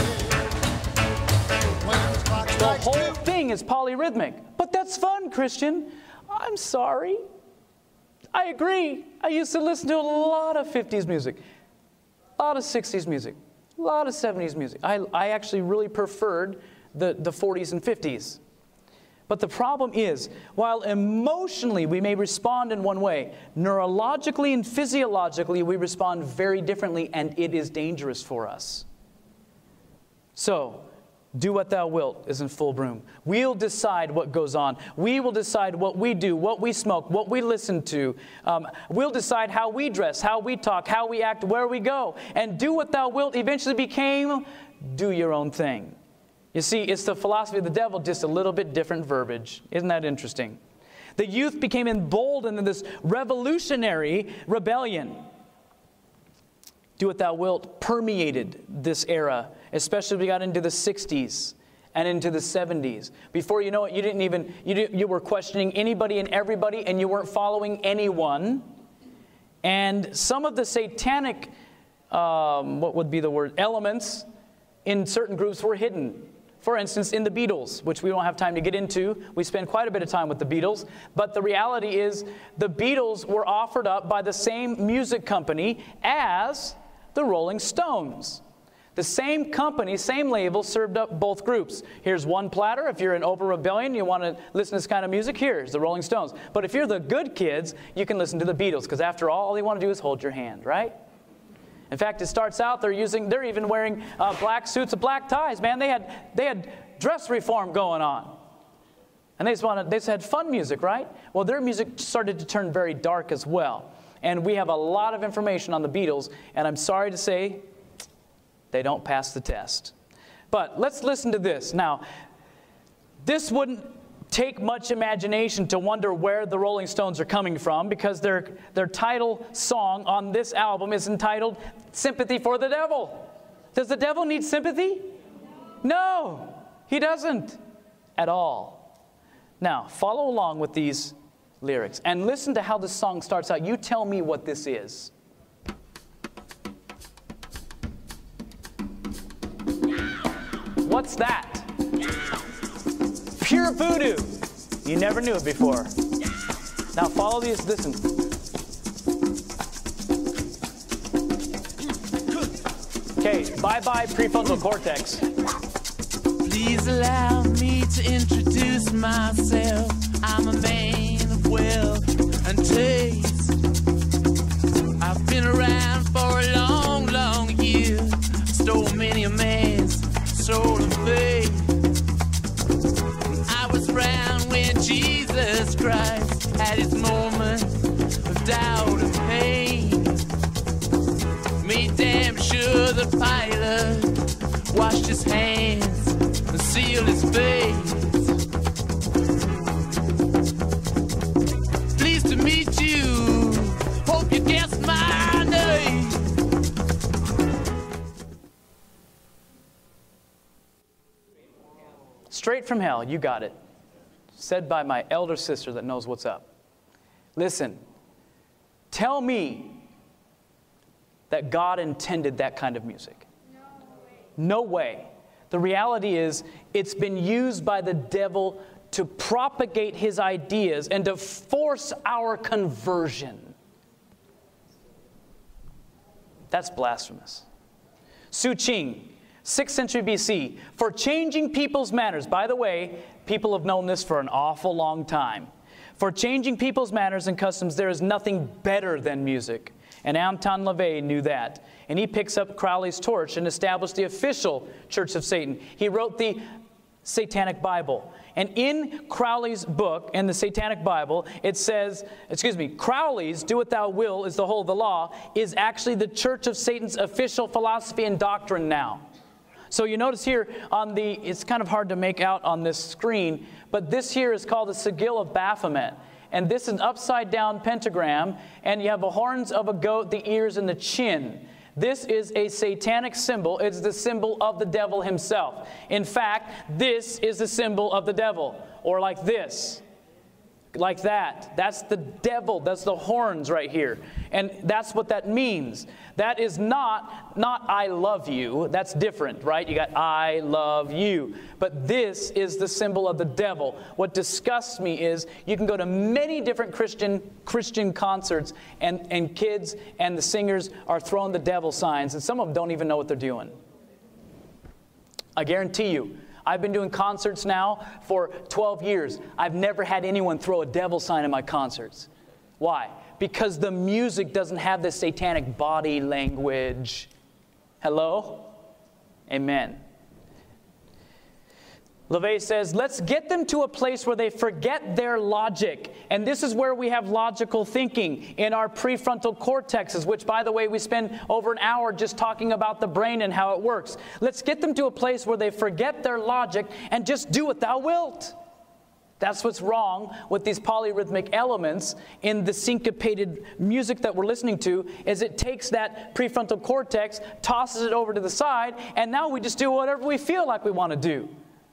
When the clock The strikes whole two. thing is polyrhythmic. But that's fun, Christian. I'm sorry. I agree. I used to listen to a lot of fifties music, a lot of sixties music, a lot of seventies music. I, I actually really preferred the, the forties and fifties. But the problem is, while emotionally we may respond in one way, neurologically and physiologically we respond very differently, and it is dangerous for us. So, Do what thou wilt is in full bloom. We'll decide what goes on. We will decide what we do, what we smoke, what we listen to. Um, we'll decide how we dress, how we talk, how we act, where we go. And do what thou wilt eventually became, do your own thing. You see, it's the philosophy of the devil, just a little bit different verbiage. Isn't that interesting? The youth became emboldened in this revolutionary rebellion. Do what thou wilt permeated this era, especially as we got into the sixties and into the seventies. Before you know it, you didn't even, you, didn't, you were questioning anybody and everybody, and you weren't following anyone. And some of the satanic, um, what would be the word, elements in certain groups were hidden. For instance, in the Beatles, which we don't have time to get into. We spend quite a bit of time with the Beatles. But the reality is the Beatles were offered up by the same music company as the Rolling Stones. The same company, same label, served up both groups. Here's one platter. If you're in open rebellion, you want to listen to this kind of music, here's the Rolling Stones. But if you're the good kids, you can listen to the Beatles, because after all, all they want to do is hold your hand, right? In fact, it starts out, they're using, they're even wearing uh, black suits and black ties. Man, they had, they had dress reform going on. And they just, wanted, they just had fun music, right? Well, their music started to turn very dark as well. And we have a lot of information on the Beatles, and I'm sorry to say, they don't pass the test. But let's listen to this. Now, this wouldn't take much imagination to wonder where the Rolling Stones are coming from, because their, their title song on this album is entitled Sympathy for the Devil. Does the devil need sympathy? No, he doesn't at all. Now, follow along with these lyrics and listen to how this song starts out. You tell me what this is. What's that? Pure voodoo. You never knew it before. Now follow these, listen. Okay, bye-bye prefrontal cortex. Please allow me to introduce myself. I'm a man of wealth and taste. I've been around for a long, long year. Stole many a man's soul and faith. I was around when Jesus Christ had his moment of doubt and pain. Made damn sure the pilot washed his hands and sealed his face. Pleased to meet you, hope you guessed my name. Straight from hell, you got it. Said by my elder sister that knows what's up. Listen, tell me that God intended that kind of music. No way. No way. The reality is, it's been used by the devil to propagate his ideas and to force our conversion. That's blasphemous. Su Ching, sixth century B C, for changing people's manners. By the way, people have known this for an awful long time. For changing people's manners and customs, there is nothing better than music. And Anton LaVey knew that. And he picks up Crowley's torch and established the official Church of Satan. He wrote the Satanic Bible. And in Crowley's book, in the Satanic Bible, it says, excuse me, Crowley's Do What Thou Will is the whole of the law, is actually the Church of Satan's official philosophy and doctrine now. So you notice here on the, it's kind of hard to make out on this screen, but this here is called the Sigil of Baphomet. And this is an upside down pentagram, and you have the horns of a goat, the ears, and the chin. This is a satanic symbol. It's the symbol of the devil himself. In fact, this is the symbol of the devil, or like this. Like that. That's the devil. That's the horns right here. And that's what that means. That is not, not I love you. That's different, right? You got I love you. But this is the symbol of the devil. What disgusts me is you can go to many different Christian, Christian concerts, and, and kids and the singers are throwing the devil signs, and some of them don't even know what they're doing. I guarantee you, I've been doing concerts now for twelve years. I've never had anyone throw a devil sign in my concerts. Why? Because the music doesn't have this satanic body language. Hello? Amen. LaVey says, let's get them to a place where they forget their logic. And this is where we have logical thinking in our prefrontal cortexes, which, by the way, we spend over an hour just talking about the brain and how it works. Let's get them to a place where they forget their logic and just do what thou wilt. That's what's wrong with these polyrhythmic elements in the syncopated music that we're listening to, is it takes that prefrontal cortex, tosses it over to the side, and now we just do whatever we feel like we want to do.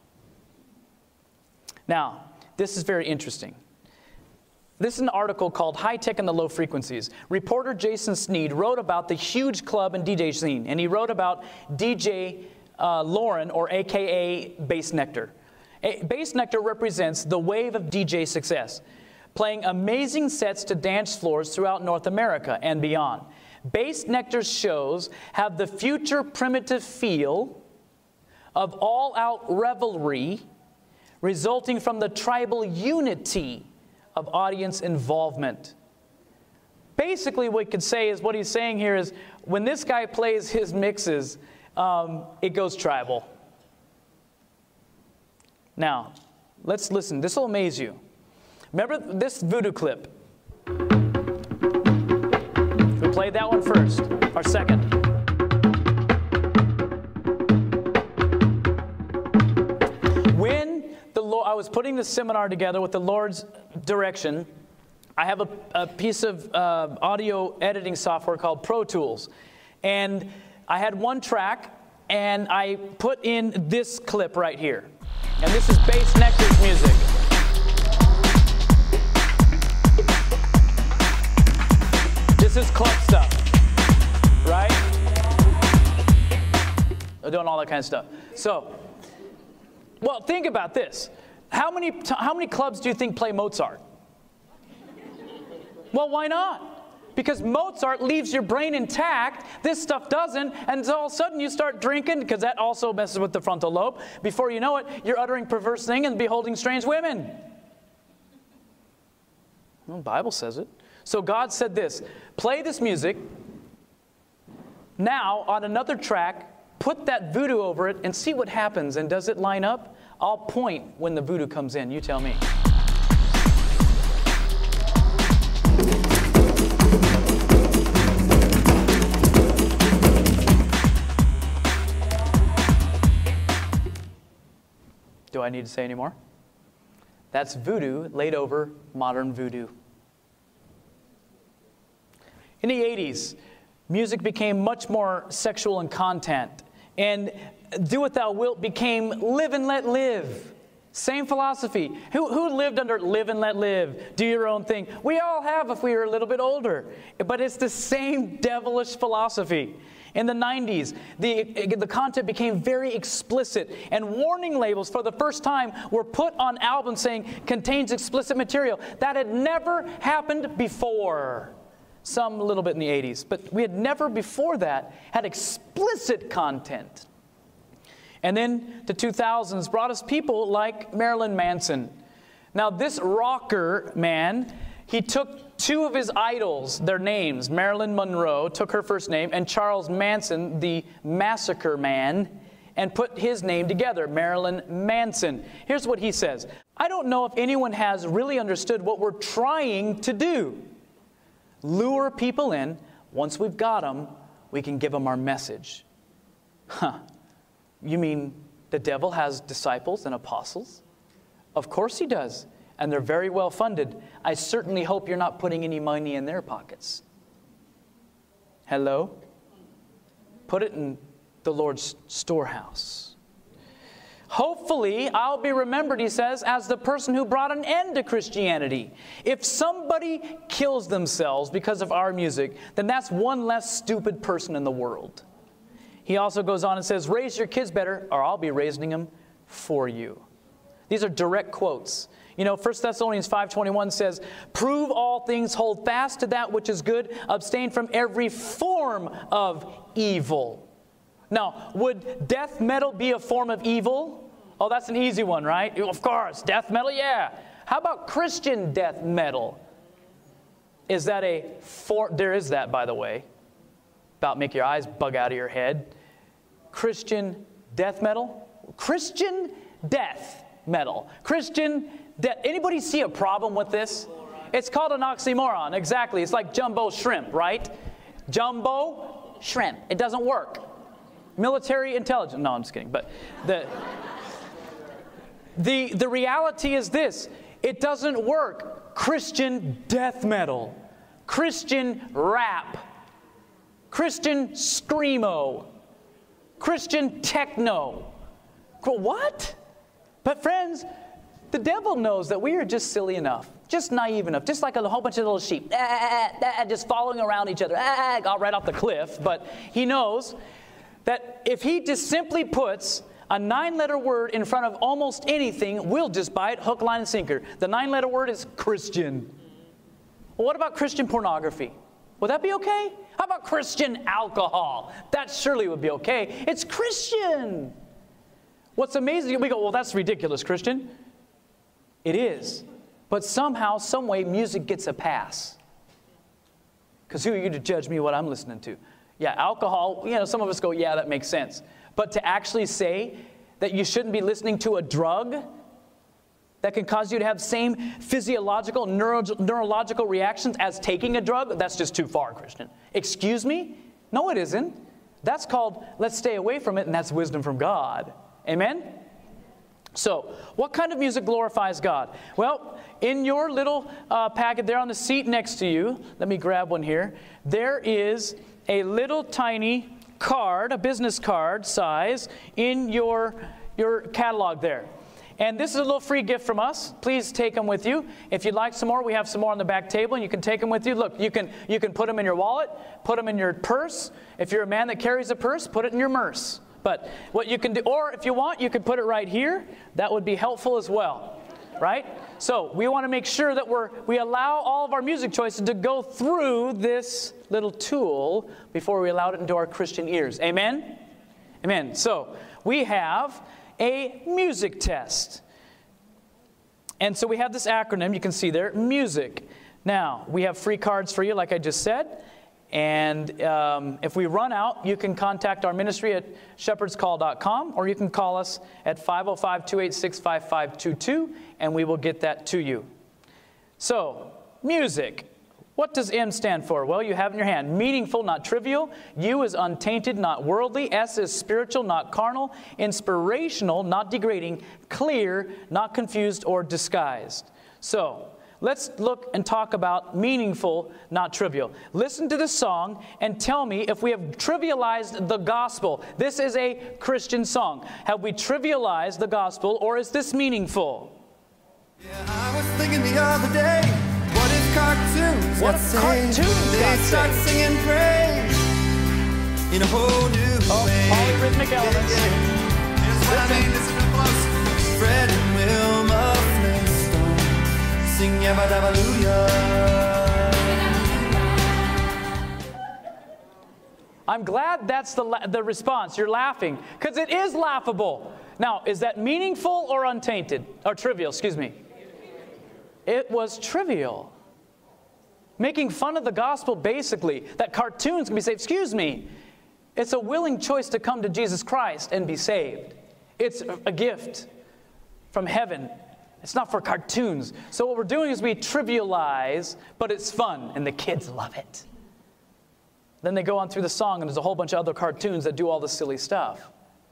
Now, this is very interesting. This is an article called High Tech and the Low Frequencies. Reporter Jason Sneed wrote about the huge club and D J scene, and he wrote about D J uh, Lauren, or A K A Bass Nectar. A Bass Nectar represents the wave of D J success, playing amazing sets to dance floors throughout North America and beyond. Bass Nectar's shows have the future primitive feel of all-out revelry, resulting from the tribal unity of audience involvement. Basically, what we could say is, what he's saying here is, when this guy plays his mixes, um, it goes tribal. Now, let's listen. This will amaze you. Remember this voodoo clip? We played that one first, or second. When the Lord, I was putting the seminar together with the Lord's direction, I have a, a piece of uh, audio editing software called Pro Tools. And I had one track, and I put in this clip right here. And this is Bass Nectar's music. This is club stuff, right? They're doing all that kind of stuff. So, well, think about this. How many, how many clubs do you think play Mozart? Well, why not? Because Mozart leaves your brain intact, this stuff doesn't, and so all of a sudden you start drinking, because that also messes with the frontal lobe. Before you know it, you're uttering perverse things and beholding strange women. Well, the Bible says it. So God said this, play this music, now on another track, put that voodoo over it and see what happens, and does it line up? I'll point when the voodoo comes in, you tell me. Do I need to say any more? That's voodoo laid over modern voodoo. In the eighties, music became much more sexual in content. And Do What Thou Wilt became live and let live. Same philosophy. Who, who lived under live and let live? Do your own thing. We all have if we were a little bit older. But it's the same devilish philosophy. In the nineties, the, the content became very explicit, and warning labels for the first time were put on albums saying contains explicit material. That had never happened before. Some a little bit in the eighties, but we had never before that had explicit content. And then the two thousands brought us people like Marilyn Manson. Now this rocker man, he took two of his idols, their names, Marilyn Monroe, took her first name, and Charles Manson, the massacre man, and put his name together, Marilyn Manson. Here's what he says. I don't know if anyone has really understood what we're trying to do. Lure people in. Once we've got them, we can give them our message. Huh. You mean the devil has disciples and apostles? Of course he does. And they're very well funded. I certainly hope you're not putting any money in their pockets. Hello? Put it in the Lord's storehouse. Hopefully, I'll be remembered, he says, as the person who brought an end to Christianity. If somebody kills themselves because of our music, then that's one less stupid person in the world. He also goes on and says, raise your kids better, or I'll be raising them for you. These are direct quotes. You know, First Thessalonians five twenty-one says, prove all things, hold fast to that which is good, abstain from every form of evil. Now, would death metal be a form of evil? Oh, that's an easy one, right? Of course, death metal, yeah. How about Christian death metal? Is that a form? There is that, by the way. About make your eyes bug out of your head. Christian death metal? Christian death metal. Christian death. Anybody see a problem with this? It's called an oxymoron. Exactly. It's like jumbo shrimp, right? Jumbo shrimp. It doesn't work. Military intelligence. No, I'm just kidding. But the, the, the reality is this. It doesn't work. Christian death metal. Christian rap. Christian screamo. Christian techno. What? But friends, the devil knows that we are just silly enough, just naive enough, just like a whole bunch of little sheep, ah, ah, just following around each other, ah, ah, right off the cliff. But he knows that if he just simply puts a nine-letter word in front of almost anything, we'll just buy it hook, line, and sinker. The nine-letter word is Christian. Well, what about Christian pornography? Would that be okay? How about Christian alcohol? That surely would be okay. It's Christian. What's amazing, we go, well, that's ridiculous, Christian. It is. But somehow, some way, music gets a pass. Because who are you to judge me what I'm listening to? Yeah, alcohol, you know, some of us go, yeah, that makes sense. But to actually say that you shouldn't be listening to a drug that can cause you to have same physiological, neuro neurological reactions as taking a drug, that's just too far, Christian. Excuse me? No, it isn't. That's called, let's stay away from it, and that's wisdom from God. Amen? So, what kind of music glorifies God? Well, in your little uh, packet there on the seat next to you, let me grab one here, there is a little tiny card, a business card size, in your, your catalog there. And this is a little free gift from us. Please take them with you. If you'd like some more, we have some more on the back table, and you can take them with you. Look, you can, you can put them in your wallet, put them in your purse. If you're a man that carries a purse, put it in your purse. But what you can do, or if you want, you can put it right here. That would be helpful as well, right? So we want to make sure that we're, we allow all of our music choices to go through this little tool before we allow it into our Christian ears. Amen? Amen. So we have a music test. And so we have this acronym, you can see there, music. Now, we have free cards for you, like I just said. And um, if we run out, you can contact our ministry at shepherds call dot com, or you can call us at five oh five, two eight six, five five two two, and we will get that to you. So, music. What does M stand for? Well, you have in your hand, meaningful, not trivial. U is untainted, not worldly. S is spiritual, not carnal. Inspirational, not degrading. Clear, not confused or disguised. So, let's look and talk about meaningful, not trivial. Listen to this song and tell me if we have trivialized the gospel. This is a Christian song. Have we trivialized the gospel, or is this meaningful? Yeah, I was thinking the other day, what if cartoons What got if saved? cartoons They got start saved? singing praise in a whole new Oh, way. polyrhythmic elements. Yeah, yeah. Here's what I mean, listen real close. Fred and Wilma Flintstone sing Yabba Dabba I'm glad that's the, la the response. You're laughing, because it is laughable. Now, is that meaningful or untainted? Or trivial, excuse me. It was trivial. Making fun of the gospel, basically, that cartoons can be saved. Excuse me. It's a willing choice to come to Jesus Christ and be saved. It's a gift from heaven. It's not for cartoons. So what we're doing is we trivialize, but it's fun, and the kids love it. Then they go on through the song, and there's a whole bunch of other cartoons that do all this silly stuff.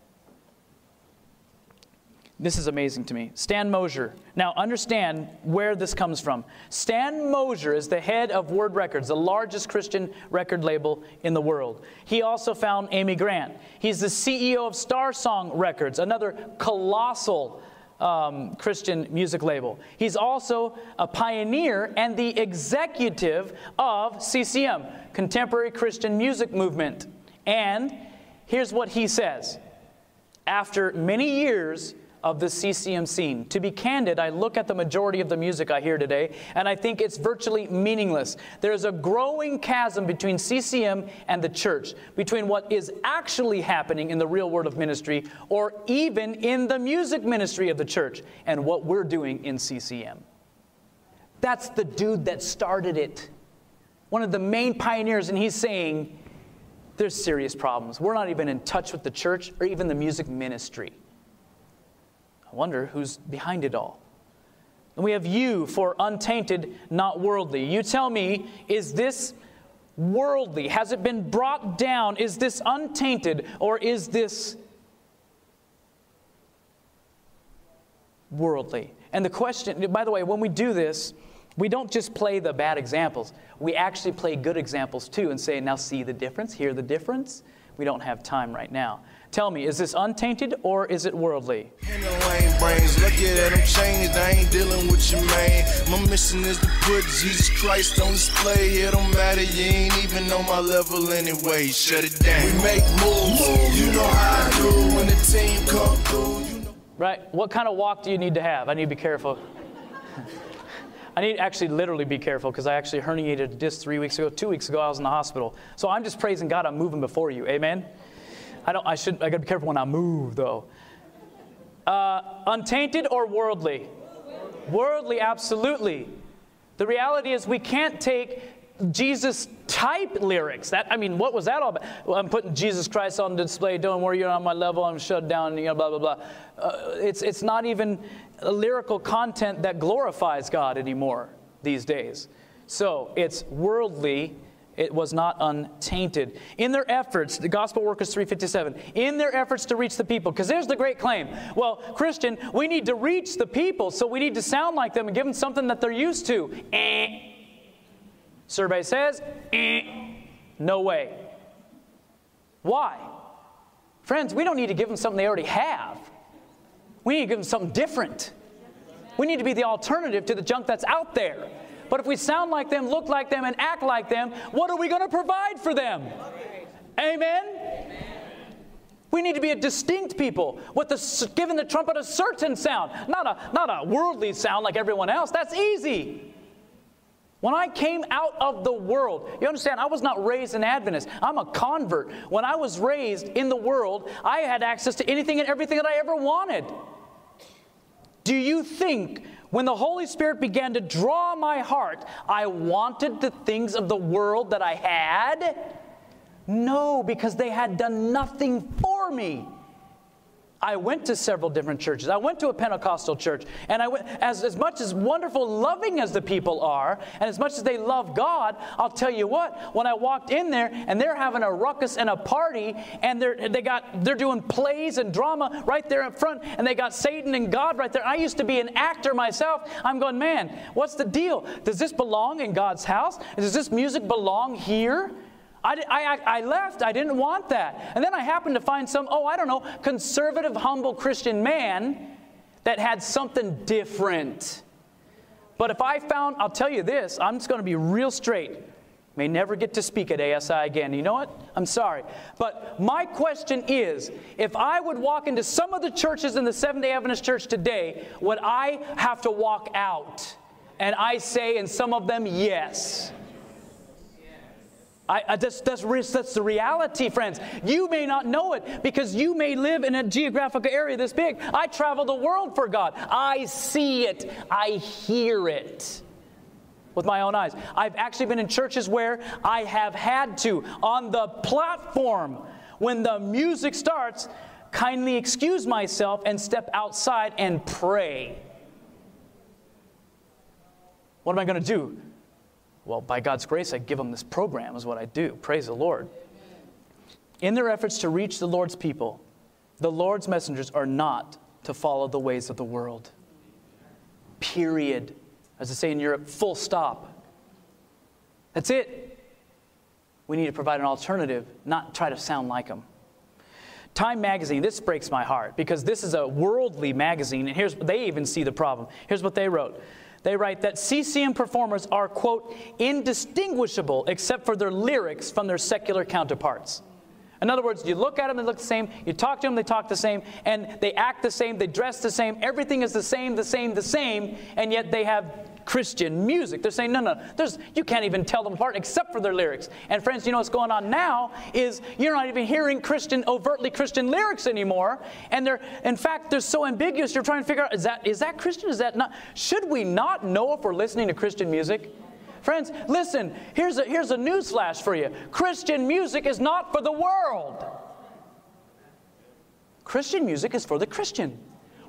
This is amazing to me. Stan Mosier. Now, understand where this comes from. Stan Mosier is the head of Word Records, the largest Christian record label in the world. He also found Amy Grant. He's the C E O of Star Song Records, another colossal um, Christian music label. He's also a pioneer and the executive of C C M, Contemporary Christian Music Movement. And here's what he says. After many years of the C C M scene, to be candid, I look at the majority of the music I hear today, and I think it's virtually meaningless. There's a growing chasm between C C M and the church, between what is actually happening in the real world of ministry, or even in the music ministry of the church, and what we're doing in C C M. That's the dude that started it. One of the main pioneers, and he's saying, there's serious problems. We're not even in touch with the church or even the music ministry. I wonder who's behind it all. And we have U for untainted, not worldly. You tell me, is this worldly? Has it been brought down? Is this untainted, or is this worldly? And the question, by the way, when we do this, we don't just play the bad examples. We actually play good examples too and say, now see the difference, hear the difference. We don't have time right now. Tell me, is this untainted or is it worldly? In the lane brains, look at them changed. I ain't dealing with your man. My mission is to put Jesus Christ on display. It don't matter, you ain't even on my level anyway. Shut it down. We make moves, you know how I do when the team come through. You know. Right? What kind of walk do you need to have? I need to be careful. I need to actually literally be careful because I actually herniated a disc three weeks ago. Two weeks ago, I was in the hospital. So I'm just praising God I'm moving before you. Amen? I don't. I should. I got to be careful when I move, though. Uh, untainted or worldly? Worldly, absolutely. The reality is we can't take Jesus-type lyrics. That I mean, what was that all about? Well, I'm putting Jesus Christ on display. Don't worry, you're on my level. I'm shut down. You know, blah blah blah. Uh, it's it's not even a lyrical content that glorifies God anymore these days. So it's worldly. It was not untainted. In their efforts, the Gospel Workers three fifty-seven, in their efforts to reach the people, because there's the great claim. Well, Christian, we need to reach the people, so we need to sound like them and give them something that they're used to. Eh. Survey says, eh. No way. Why? Friends, we don't need to give them something they already have. We need to give them something different. We need to be the alternative to the junk that's out there. But if we sound like them, look like them, and act like them, what are we going to provide for them? Amen? Amen. We need to be a distinct people, with the, giving the trumpet a certain sound, not a, not a worldly sound like everyone else. That's easy. When I came out of the world, you understand, I was not raised an Adventist. I'm a convert. When I was raised in the world, I had access to anything and everything that I ever wanted. Do you think when the Holy Spirit began to draw my heart, I wanted the things of the world that I had? No, because they had done nothing for me. I went to several different churches. I went to a Pentecostal church, and I went, as, as much as wonderful, loving as the people are, and as much as they love God, I'll tell you what, when I walked in there, and they're having a ruckus and a party, and they're, they got, they're doing plays and drama right there in front, and they got Satan and God right there. I used to be an actor myself. I'm going, man, what's the deal? Does this belong in God's house? Does this music belong here? I, I, I left. I didn't want that. And then I happened to find some, oh, I don't know, conservative, humble Christian man that had something different. But if I found, I'll tell you this, I'm just going to be real straight. May never get to speak at A S I again. You know what? I'm sorry. But my question is, if I would walk into some of the churches in the Seventh-day Adventist Church today, would I have to walk out? And I say in some of them, yes. I, I, that's, that's, that's the reality, friends. You may not know it because you may live in a geographical area this big. I travel the world for God. I see it. I hear it with my own eyes. I've actually been in churches where I have had to, on the platform, when the music starts, kindly excuse myself and step outside and pray. What am I going to do? Well, by God's grace, I give them this program is what I do. Praise the Lord. In their efforts to reach the Lord's people, the Lord's messengers are not to follow the ways of the world. Period. As they say in Europe, full stop. That's it. We need to provide an alternative, not try to sound like them. Time magazine, this breaks my heart because this is a worldly magazine, and here's they even see the problem. Here's what they wrote. They write that C C M performers are, quote, indistinguishable except for their lyrics from their secular counterparts. In other words, you look at them, they look the same. You talk to them, they talk the same. And they act the same, they dress the same. Everything is the same, the same, the same. And yet they have Christian music. They're saying, no, no, there's, you can't even tell them apart except for their lyrics. And friends, you know what's going on now is you're not even hearing Christian, overtly Christian lyrics anymore. And they're, in fact, they're so ambiguous, you're trying to figure out, is that, is that Christian? Is that not? Should we not know if we're listening to Christian music? Friends, listen, here's a, here's a news flash for you. Christian music is not for the world. Christian music is for the Christian.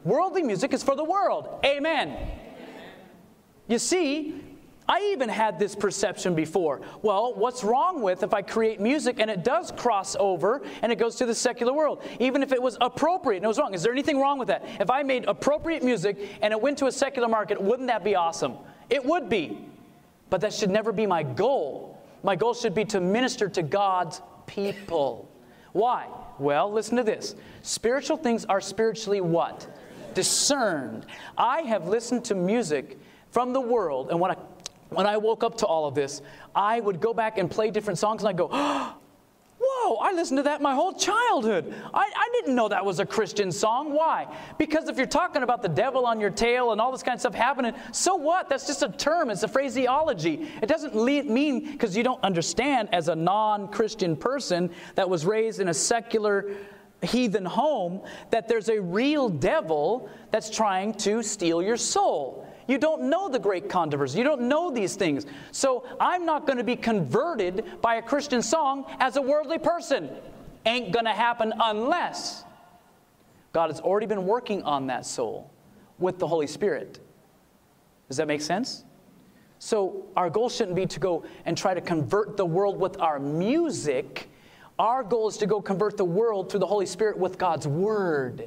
Worldly music is for the world. Amen. You see, I even had this perception before. Well, what's wrong with if I create music and it does cross over and it goes to the secular world? Even if it was appropriate and it was wrong. Is there anything wrong with that? If I made appropriate music and it went to a secular market, wouldn't that be awesome? It would be. But that should never be my goal. My goal should be to minister to God's people. Why? Well, listen to this. Spiritual things are spiritually what? Discerned. I have listened to music from the world, and when I When I woke up to all of this, I would go back and play different songs, and I'd go, oh, whoa, I listened to that my whole childhood. I, I didn't know that was a Christian song. Why? Because if you're talking about the devil on your tail and all this kind of stuff happening, so what? That's just a term. It's a phraseology. It doesn't mean, because you don't understand as a non-Christian person that was raised in a secular heathen home, that there's a real devil that's trying to steal your soul. You don't know the great controversy. You don't know these things. So I'm not going to be converted by a Christian song as a worldly person. Ain't going to happen unless God has already been working on that soul with the Holy Spirit. Does that make sense? So our goal shouldn't be to go and try to convert the world with our music. Our goal is to go convert the world through the Holy Spirit with God's Word.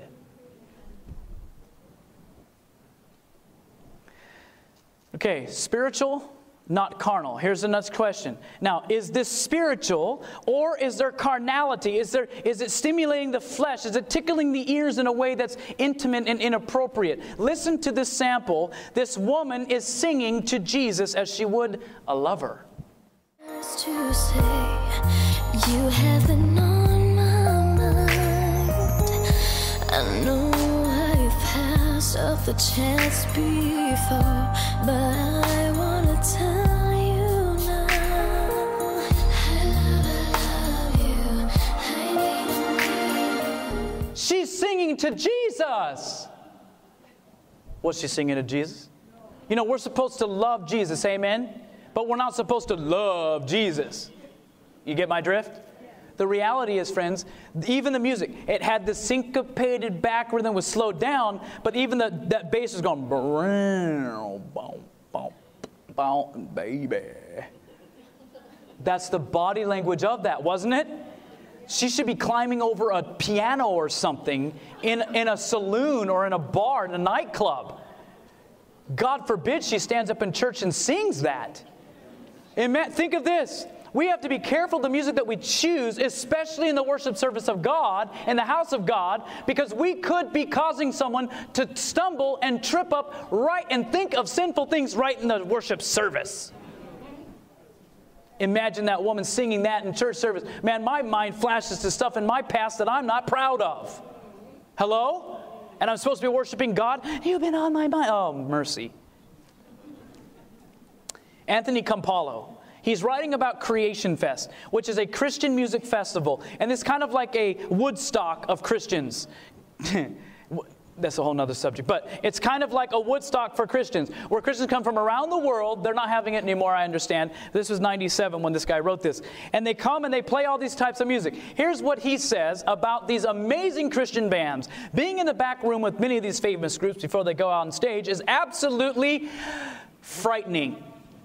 Okay, spiritual, not carnal. Here's the next question. Now, is this spiritual or is there carnality? Is there, is it stimulating the flesh? Is it tickling the ears in a way that's intimate and inappropriate? Listen to this sample. This woman is singing to Jesus as she would a lover. Just to say, you have been on my mind. I know I've passed up the chance before, but I wanna tell you now, I love you, I need you. She's singing to Jesus. Was she singing to Jesus? You know, we're supposed to love Jesus, amen? But we're not supposed to love Jesus. You get my drift? The reality is, friends, even the music, it had the syncopated back rhythm was slowed down, but even the, that bass was going, boom, boom, boom, baby. That's the body language of that, wasn't it? She should be climbing over a piano or something in, in a saloon or in a bar, in a nightclub. God forbid she stands up in church and sings that. Amen. Think of this. We have to be careful the music that we choose, especially in the worship service of God, in the house of God, because we could be causing someone to stumble and trip up right and think of sinful things right in the worship service. Imagine that woman singing that in church service. Man, my mind flashes to stuff in my past that I'm not proud of. Hello? And I'm supposed to be worshiping God? You've been on my mind. Oh, mercy. Anthony Campolo. He's writing about Creation Fest, which is a Christian music festival. And it's kind of like a Woodstock of Christians. That's a whole nother subject. But it's kind of like a Woodstock for Christians, where Christians come from around the world. They're not having it anymore, I understand. This was ninety-seven when this guy wrote this. And they come and they play all these types of music. Here's what he says about these amazing Christian bands. Being in the back room with many of these famous groups before they go out on stage is absolutely frightening.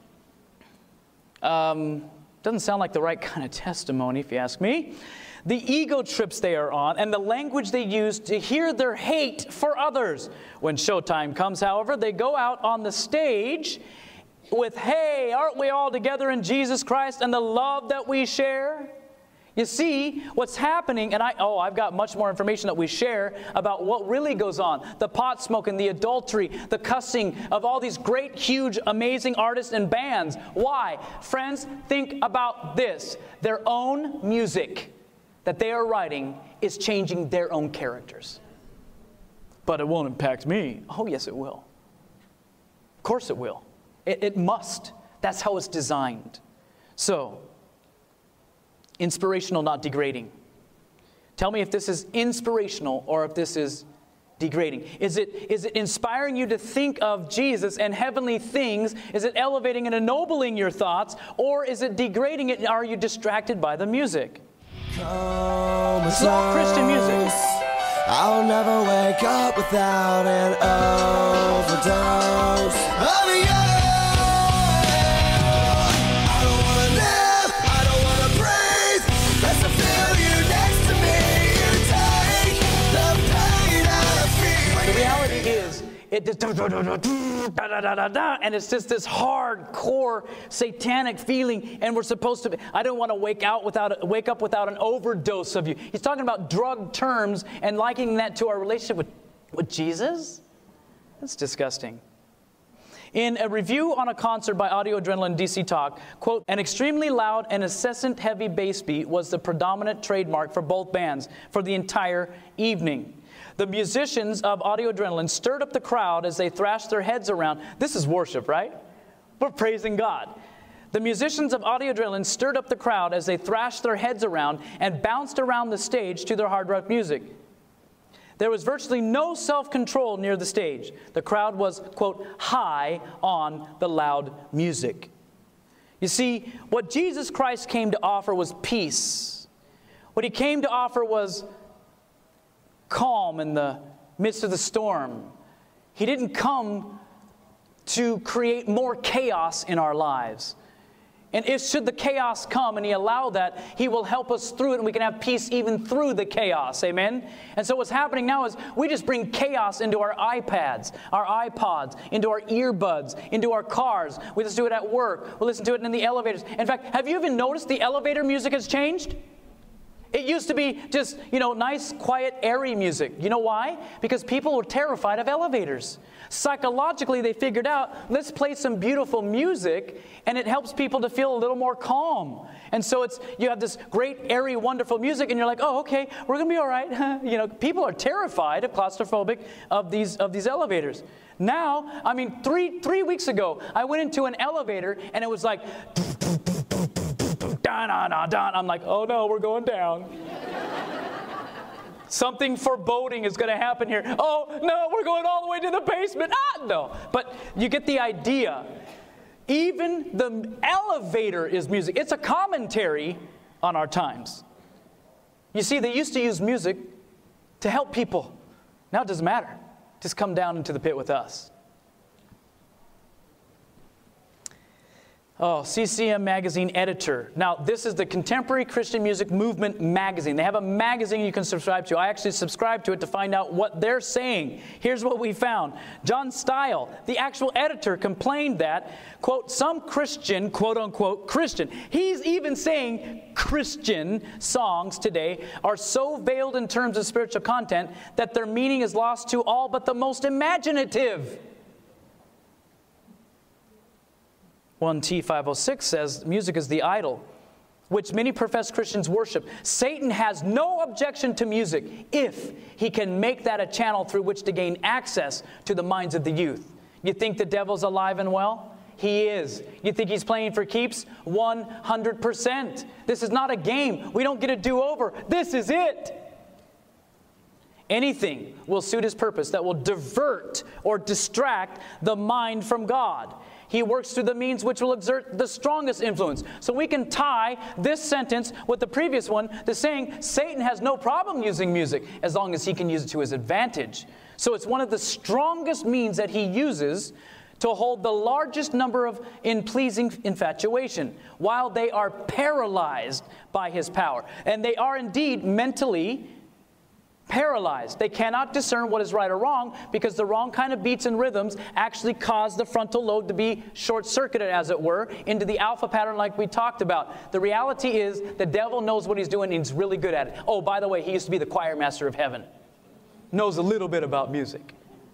Um, doesn't sound like the right kind of testimony, if you ask me. The ego trips they are on and the language they use to hear their hate for others. When showtime comes, however, they go out on the stage with, hey, aren't we all together in Jesus Christ and the love that we share? You see, what's happening, and I, oh, I've got much more information that we share about what really goes on. The pot smoking, the adultery, the cussing of all these great, huge, amazing artists and bands. Why? Friends, think about this. Their own music that they are writing is changing their own characters. But it won't impact me. Oh, yes, it will. Of course it will. It, it must. That's how it's designed. So, inspirational, not degrading. Tell me if this is inspirational or if this is degrading. Is it, is it inspiring you to think of Jesus and heavenly things? Is it elevating and ennobling your thoughts? Or is it degrading it and are you distracted by the music? This is all Christian music. I'll never wake up without an overdose of you. I don't wanna live, I don't wanna breathe, unless I feel you next to me. You take the pain out of me. The reality is, it just da, da, da, da, da, da, da, da, and it's just this hardcore satanic feeling, and we're supposed to be, I don't want to wake out without wake up without an overdose of you. He's talking about drug terms and likening that to our relationship with, with Jesus. That's disgusting. In a review on a concert by Audio Adrenaline D C Talk, quote, an extremely loud and incessant heavy bass beat was the predominant trademark for both bands for the entire evening. The musicians of Audio Adrenaline stirred up the crowd as they thrashed their heads around. This is worship, right? We're praising God. The musicians of Audio Adrenaline stirred up the crowd as they thrashed their heads around and bounced around the stage to their hard rock music. There was virtually no self-control near the stage. The crowd was, quote, high on the loud music. You see, what Jesus Christ came to offer was peace. What he came to offer was calm in the midst of the storm. He didn't come to create more chaos in our lives. And if should the chaos come and he allow that, he will help us through it and we can have peace even through the chaos. Amen? And so what's happening now is we just bring chaos into our iPads, our iPods, into our earbuds, into our cars. We listen to it at work. We listen to it in the elevators. In fact, have you even noticed the elevator music has changed? It used to be just, you know, nice, quiet, airy music. You know why? Because people were terrified of elevators. Psychologically, they figured out, let's play some beautiful music, and it helps people to feel a little more calm. And so it's, you have this great, airy, wonderful music, and you're like, oh, okay, we're going to be all right. You know, people are terrified of claustrophobic of these, of these elevators. Now, I mean, three, three weeks ago, I went into an elevator, and it was like, da, da, da, da. I'm like, oh no, we're going down. Something foreboding is going to happen here. Oh no, we're going all the way to the basement. Ah, no. But you get the idea. Even the elevator is music. It's a commentary on our times. You see, they used to use music to help people. Now it doesn't matter. Just come down into the pit with us. Oh, C C M Magazine editor. Now, this is the Contemporary Christian Music Movement magazine. They have a magazine you can subscribe to. I actually subscribe to it to find out what they're saying. Here's what we found. John Stile, the actual editor, complained that, quote, some Christian, quote unquote, Christian, he's even saying Christian songs today are so veiled in terms of spiritual content that their meaning is lost to all but the most imaginative. one T five oh six says, music is the idol, which many professed Christians worship. Satan has no objection to music if he can make that a channel through which to gain access to the minds of the youth. You think the devil's alive and well? He is. You think he's playing for keeps? one hundred percent. This is not a game. We don't get a do-over. This is it. Anything will suit his purpose that will divert or distract the mind from God. He works through the means which will exert the strongest influence. So we can tie this sentence with the previous one to saying Satan has no problem using music as long as he can use it to his advantage. So it's one of the strongest means that he uses to hold the largest number of in pleasing infatuation while they are paralyzed by his power. And they are indeed mentally paralyzed. They cannot discern what is right or wrong because the wrong kind of beats and rhythms actually cause the frontal lobe to be short-circuited, as it were, into the alpha pattern like we talked about. The reality is the devil knows what he's doing and he's really good at it. Oh, by the way, he used to be the choir master of heaven. Knows a little bit about music.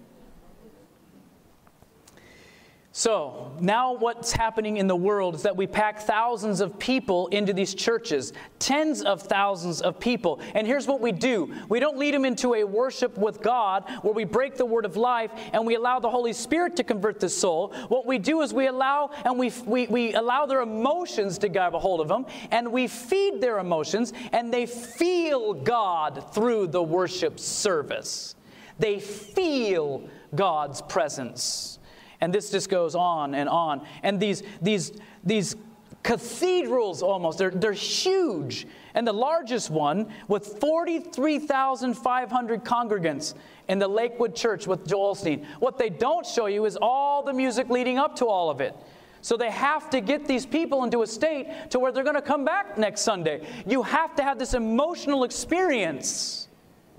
So, now what's happening in the world is that we pack thousands of people into these churches, tens of thousands of people. And here's what we do. We don't lead them into a worship with God where we break the word of life and we allow the Holy Spirit to convert the soul. What we do is we allow and we, we, we allow their emotions to grab a hold of them, and we feed their emotions, and they feel God through the worship service. They feel God's presence. And this just goes on and on. And these, these, these cathedrals almost. They're, they're huge. And the largest one with forty-three thousand five hundred congregants in the Lakewood Church with Joel Osteen. What they don't show you is all the music leading up to all of it. So they have to get these people into a state to where they're going to come back next Sunday. You have to have this emotional experience.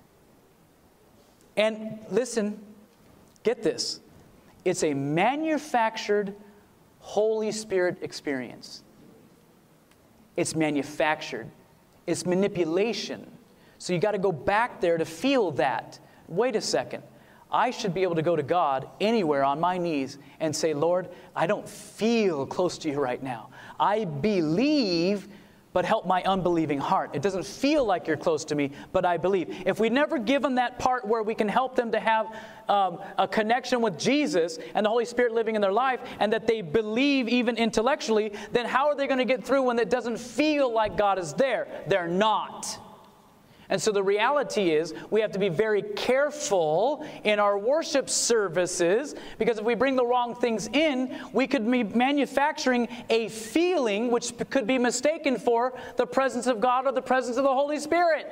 And listen, get this. It's a manufactured Holy Spirit experience. It's manufactured. It's manipulation. So you got to go back there to feel that. Wait a second. I should be able to go to God anywhere on my knees and say, Lord, I don't feel close to you right now. I believe, but help my unbelieving heart. It doesn't feel like you're close to me, but I believe. If we never give them that part where we can help them to have um, a connection with Jesus and the Holy Spirit living in their life, and that they believe even intellectually, then how are they going to get through when it doesn't feel like God is there? They're not. And so the reality is we have to be very careful in our worship services, because if we bring the wrong things in, we could be manufacturing a feeling which could be mistaken for the presence of God or the presence of the Holy Spirit.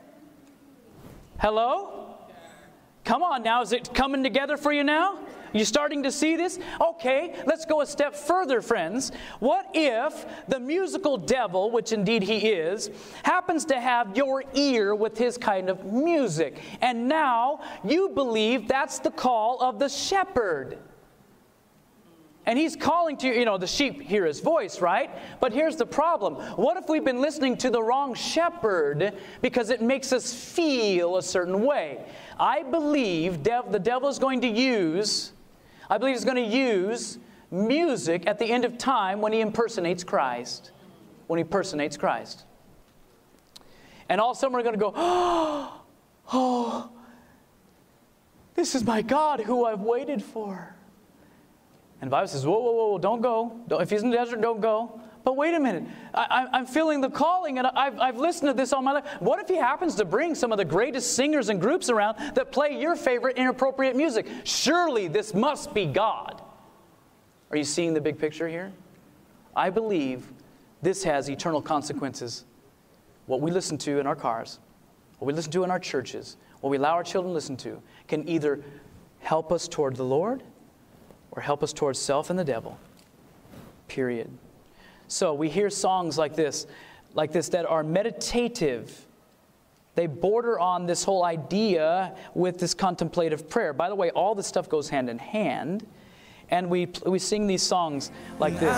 Hello? Come on now, is it coming together for you now? You starting to see this? Okay, let's go a step further, friends. What if the musical devil, which indeed he is, happens to have your ear with his kind of music, and now you believe that's the call of the shepherd? And he's calling to you, you know, the sheep hear his voice, right? But here's the problem. What if we've been listening to the wrong shepherd because it makes us feel a certain way? I believe dev- the devil is going to use, I believe he's going to use music at the end of time when he impersonates Christ. When he impersonates Christ. And all of a sudden we're going to go, oh, oh, this is my God who I've waited for. And the Bible says, whoa, whoa, whoa, don't go. Don't, if he's in the desert, don't go. But wait a minute. I, I'm feeling the calling, and I've, I've listened to this all my life. What if he happens to bring some of the greatest singers and groups around that play your favorite inappropriate music? Surely this must be God. Are you seeing the big picture here? I believe this has eternal consequences. What we listen to in our cars, what we listen to in our churches, what we allow our children to listen to, can either help us toward the Lord or help us towards self and the devil. Period. So we hear songs like this, like this that are meditative. They border on this whole idea with this contemplative prayer. By the way, all this stuff goes hand in hand. And we, we sing these songs like this.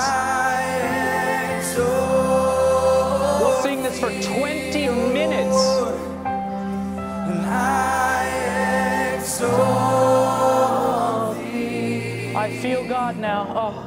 We'll sing this for twenty minutes. I feel God now. Oh.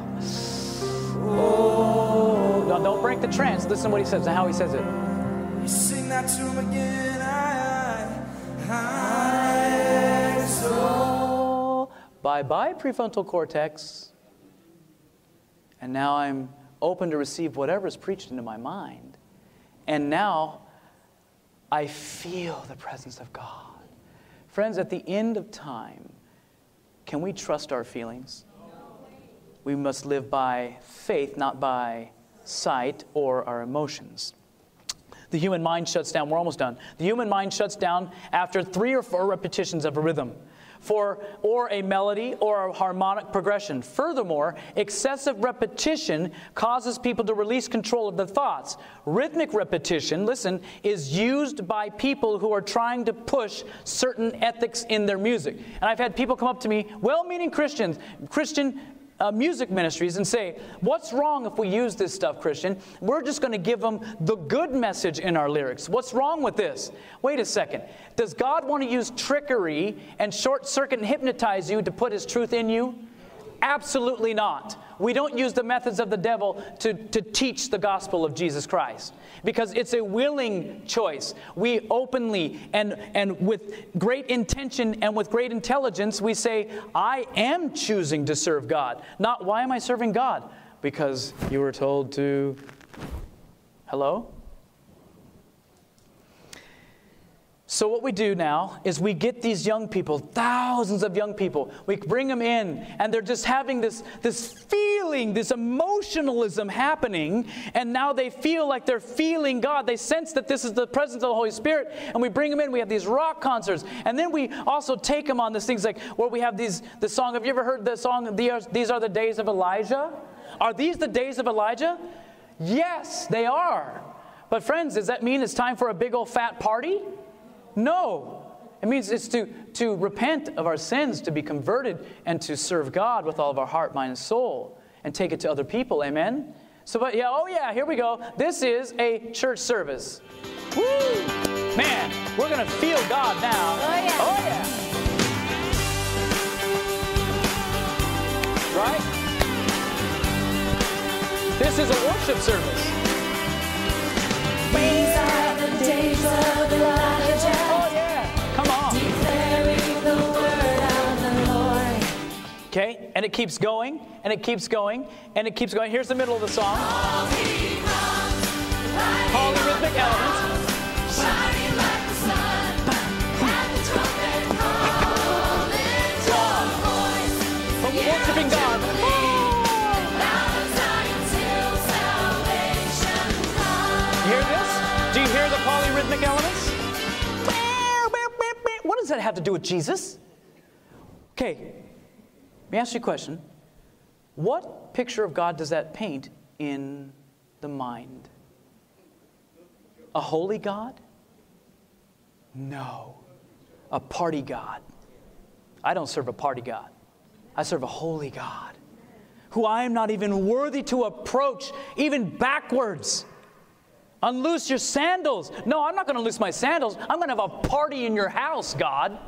Oh. No, don't break the trance. Listen to what he says and how he says it. You sing that to him again. I, I, I so. Bye-bye, prefrontal cortex. And now I'm open to receive whatever is preached into my mind. And now I feel the presence of God. Friends, at the end of time, can we trust our feelings? We must live by faith, not by sight or our emotions. The human mind shuts down. We're almost done. The human mind shuts down after three or four repetitions of a rhythm, for or a melody or a harmonic progression. Furthermore, excessive repetition causes people to release control of their thoughts. Rhythmic repetition, listen, is used by people who are trying to push certain ethics in their music. And I've had people come up to me, well-meaning Christians, Christian Uh, music ministries, and say, what's wrong if we use this stuff, Christian? We're just going to give them the good message in our lyrics. What's wrong with this? Wait a second. Does God want to use trickery and short circuit and hypnotize you to put his truth in you? Absolutely not. We don't use the methods of the devil to, to teach the gospel of Jesus Christ, because it's a willing choice. We openly and, and with great intention and with great intelligence, we say, I am choosing to serve God. Not, why am I serving God? Because you were told to. Hello? So what we do now is we get these young people, thousands of young people, we bring them in, and they're just having this, this feeling, this emotionalism happening, and now they feel like they're feeling God. They sense that this is the presence of the Holy Spirit, and we bring them in. We have these rock concerts, and then we also take them on these things like where we have these, the song, have you ever heard the song, These Are the Days of Elijah? Are these the days of Elijah? Yes, they are. But friends, does that mean it's time for a big old fat party? No. It means it's to, to repent of our sins, to be converted, and to serve God with all of our heart, mind, and soul, and take it to other people. Amen? So, but yeah, oh yeah, here we go. This is a church service. Woo! Man, we're going to feel God now. Oh yeah. Oh yeah. Right? This is a worship service. These are the days of Elijah. Oh yeah, come on. Declaring the word of the Lord. Okay, and it keeps going, and it keeps going, and it keeps going. Here's the middle of the song. Polyrhythmic elements. Shining like the sun. At the trumpet call, lift your voice. But worshiping God. You hear this? Do you hear the polyrhythmic elements? What does that have to do with Jesus? Okay, let me ask you a question. What picture of God does that paint in the mind? A holy God? No. A party God. I don't serve a party God. I serve a holy God, who I am not even worthy to approach, even backwards. Unloose your sandals. No, I'm not going to loose my sandals. I'm going to have a party in your house, God.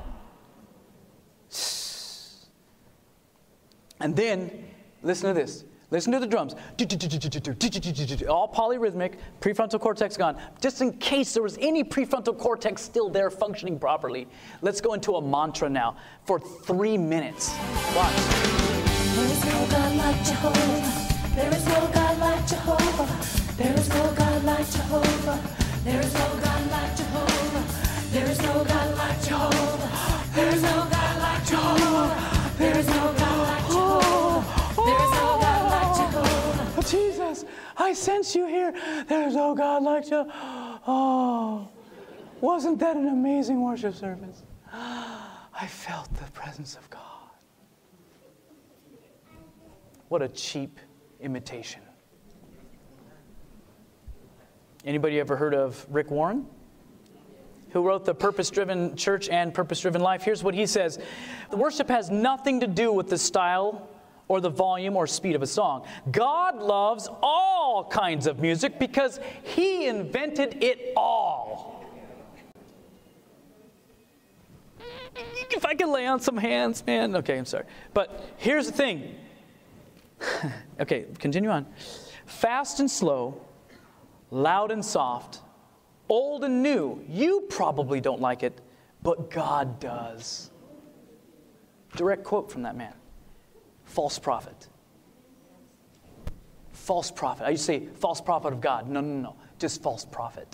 And then, listen to this. Listen to the drums. All polyrhythmic, prefrontal cortex gone. Just in case there was any prefrontal cortex still there functioning properly, let's go into a mantra now for three minutes. Watch. There is no God like Jehovah. There is no God like Jehovah. There is no God like Jehovah. There is no God like Jehovah. There is no God like Jehovah. There is no God like Jehovah. There is no God like Jehovah. There is no God like Jehovah. Oh, Jesus, I sense you here. There is no God like Jehovah. Oh, wasn't that an amazing worship service? I felt the presence of God. What a cheap imitation. Anybody ever heard of Rick Warren? Who wrote The Purpose-Driven Church and Purpose-Driven Life? Here's what he says. The worship has nothing to do with the style or the volume or speed of a song. God loves all kinds of music because He invented it all. If I could lay on some hands, man. Okay, I'm sorry. But here's the thing. Okay, continue on. Fast and slow, loud and soft, old and new. You probably don't like it, but God does. Direct quote from that man. False prophet. False prophet. I used to say false prophet of God. No, no, no. Just false prophet.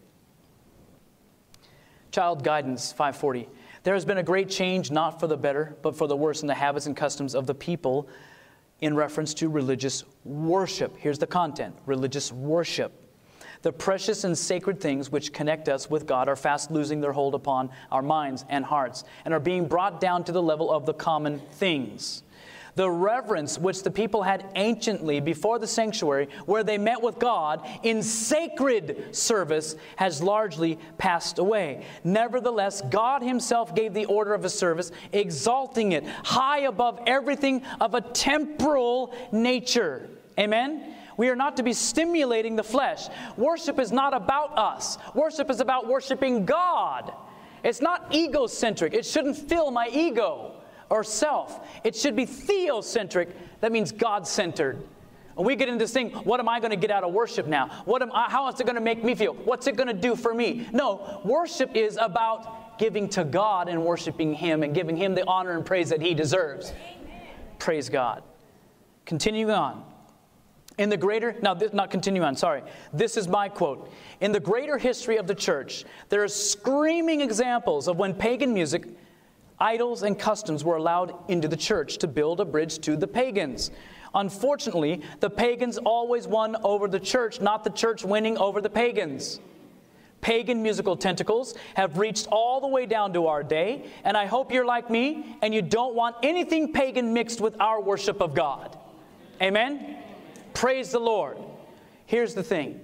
Child Guidance five forty. There has been a great change, not for the better, but for the worse in the habits and customs of the people in reference to religious worship. Here's the content. Religious worship. The precious and sacred things which connect us with God are fast losing their hold upon our minds and hearts and are being brought down to the level of the common things. The reverence which the people had anciently before the sanctuary, where they met with God in sacred service, has largely passed away. Nevertheless, God Himself gave the order of His service, exalting it high above everything of a temporal nature. Amen? We are not to be stimulating the flesh. Worship is not about us. Worship is about worshiping God. It's not egocentric. It shouldn't fill my ego or self. It should be theocentric. That means God-centered. And we get into this thing, what am I going to get out of worship now? What am I, how is it going to make me feel? What's it going to do for me? No, worship is about giving to God and worshiping Him and giving Him the honor and praise that He deserves. Amen. Praise God. Continuing on. In the greater, now this, not continue on, sorry. This is my quote. In the greater history of the church, there are screaming examples of when pagan music, idols, and customs were allowed into the church to build a bridge to the pagans. Unfortunately, the pagans always won over the church, not the church winning over the pagans. Pagan musical tentacles have reached all the way down to our day, and I hope you're like me and you don't want anything pagan mixed with our worship of God. Amen? Praise the Lord. Here's the thing.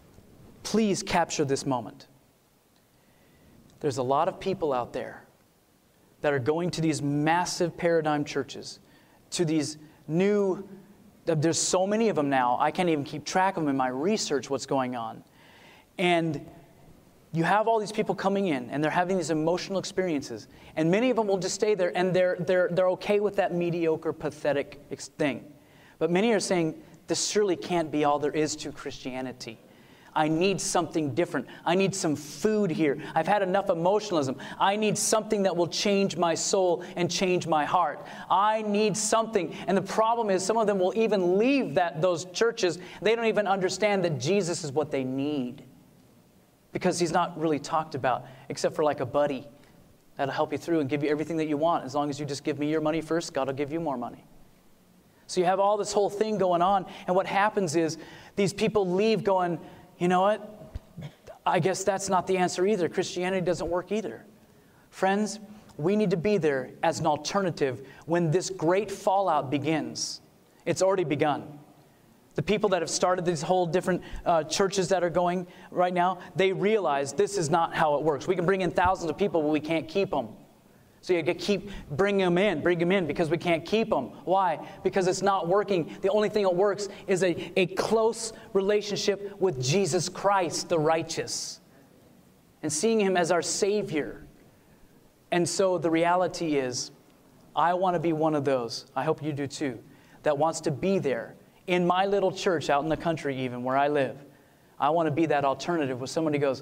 Please capture this moment. There's a lot of people out there that are going to these massive paradigm churches, to these new, there's so many of them now, I can't even keep track of them in my research, what's going on. And you have all these people coming in, and they're having these emotional experiences. And many of them will just stay there, and they're, they're, they're okay with that mediocre, pathetic thing. But many are saying, this surely can't be all there is to Christianity. I need something different. I need some food here. I've had enough emotionalism. I need something that will change my soul and change my heart. I need something. And the problem is some of them will even leave that, those churches. They don't even understand that Jesus is what they need. Because he's not really talked about, except for like a buddy that'll help you through and give you everything that you want. As long as you just give me your money first, God will give you more money. So you have all this whole thing going on. And what happens is these people leave going, you know what? I guess that's not the answer either. Christianity doesn't work either. Friends, we need to be there as an alternative when this great fallout begins. It's already begun. The people that have started these whole different uh, churches that are going right now, they realize this is not how it works. We can bring in thousands of people, but we can't keep them. So you got to keep bringing them in, bring them in, because we can't keep them. Why? Because it's not working. The only thing that works is a, a close relationship with Jesus Christ, the righteous, and seeing him as our Savior. And so the reality is, I want to be one of those, I hope you do too, that wants to be there in my little church out in the country even, where I live. I want to be that alternative where somebody goes,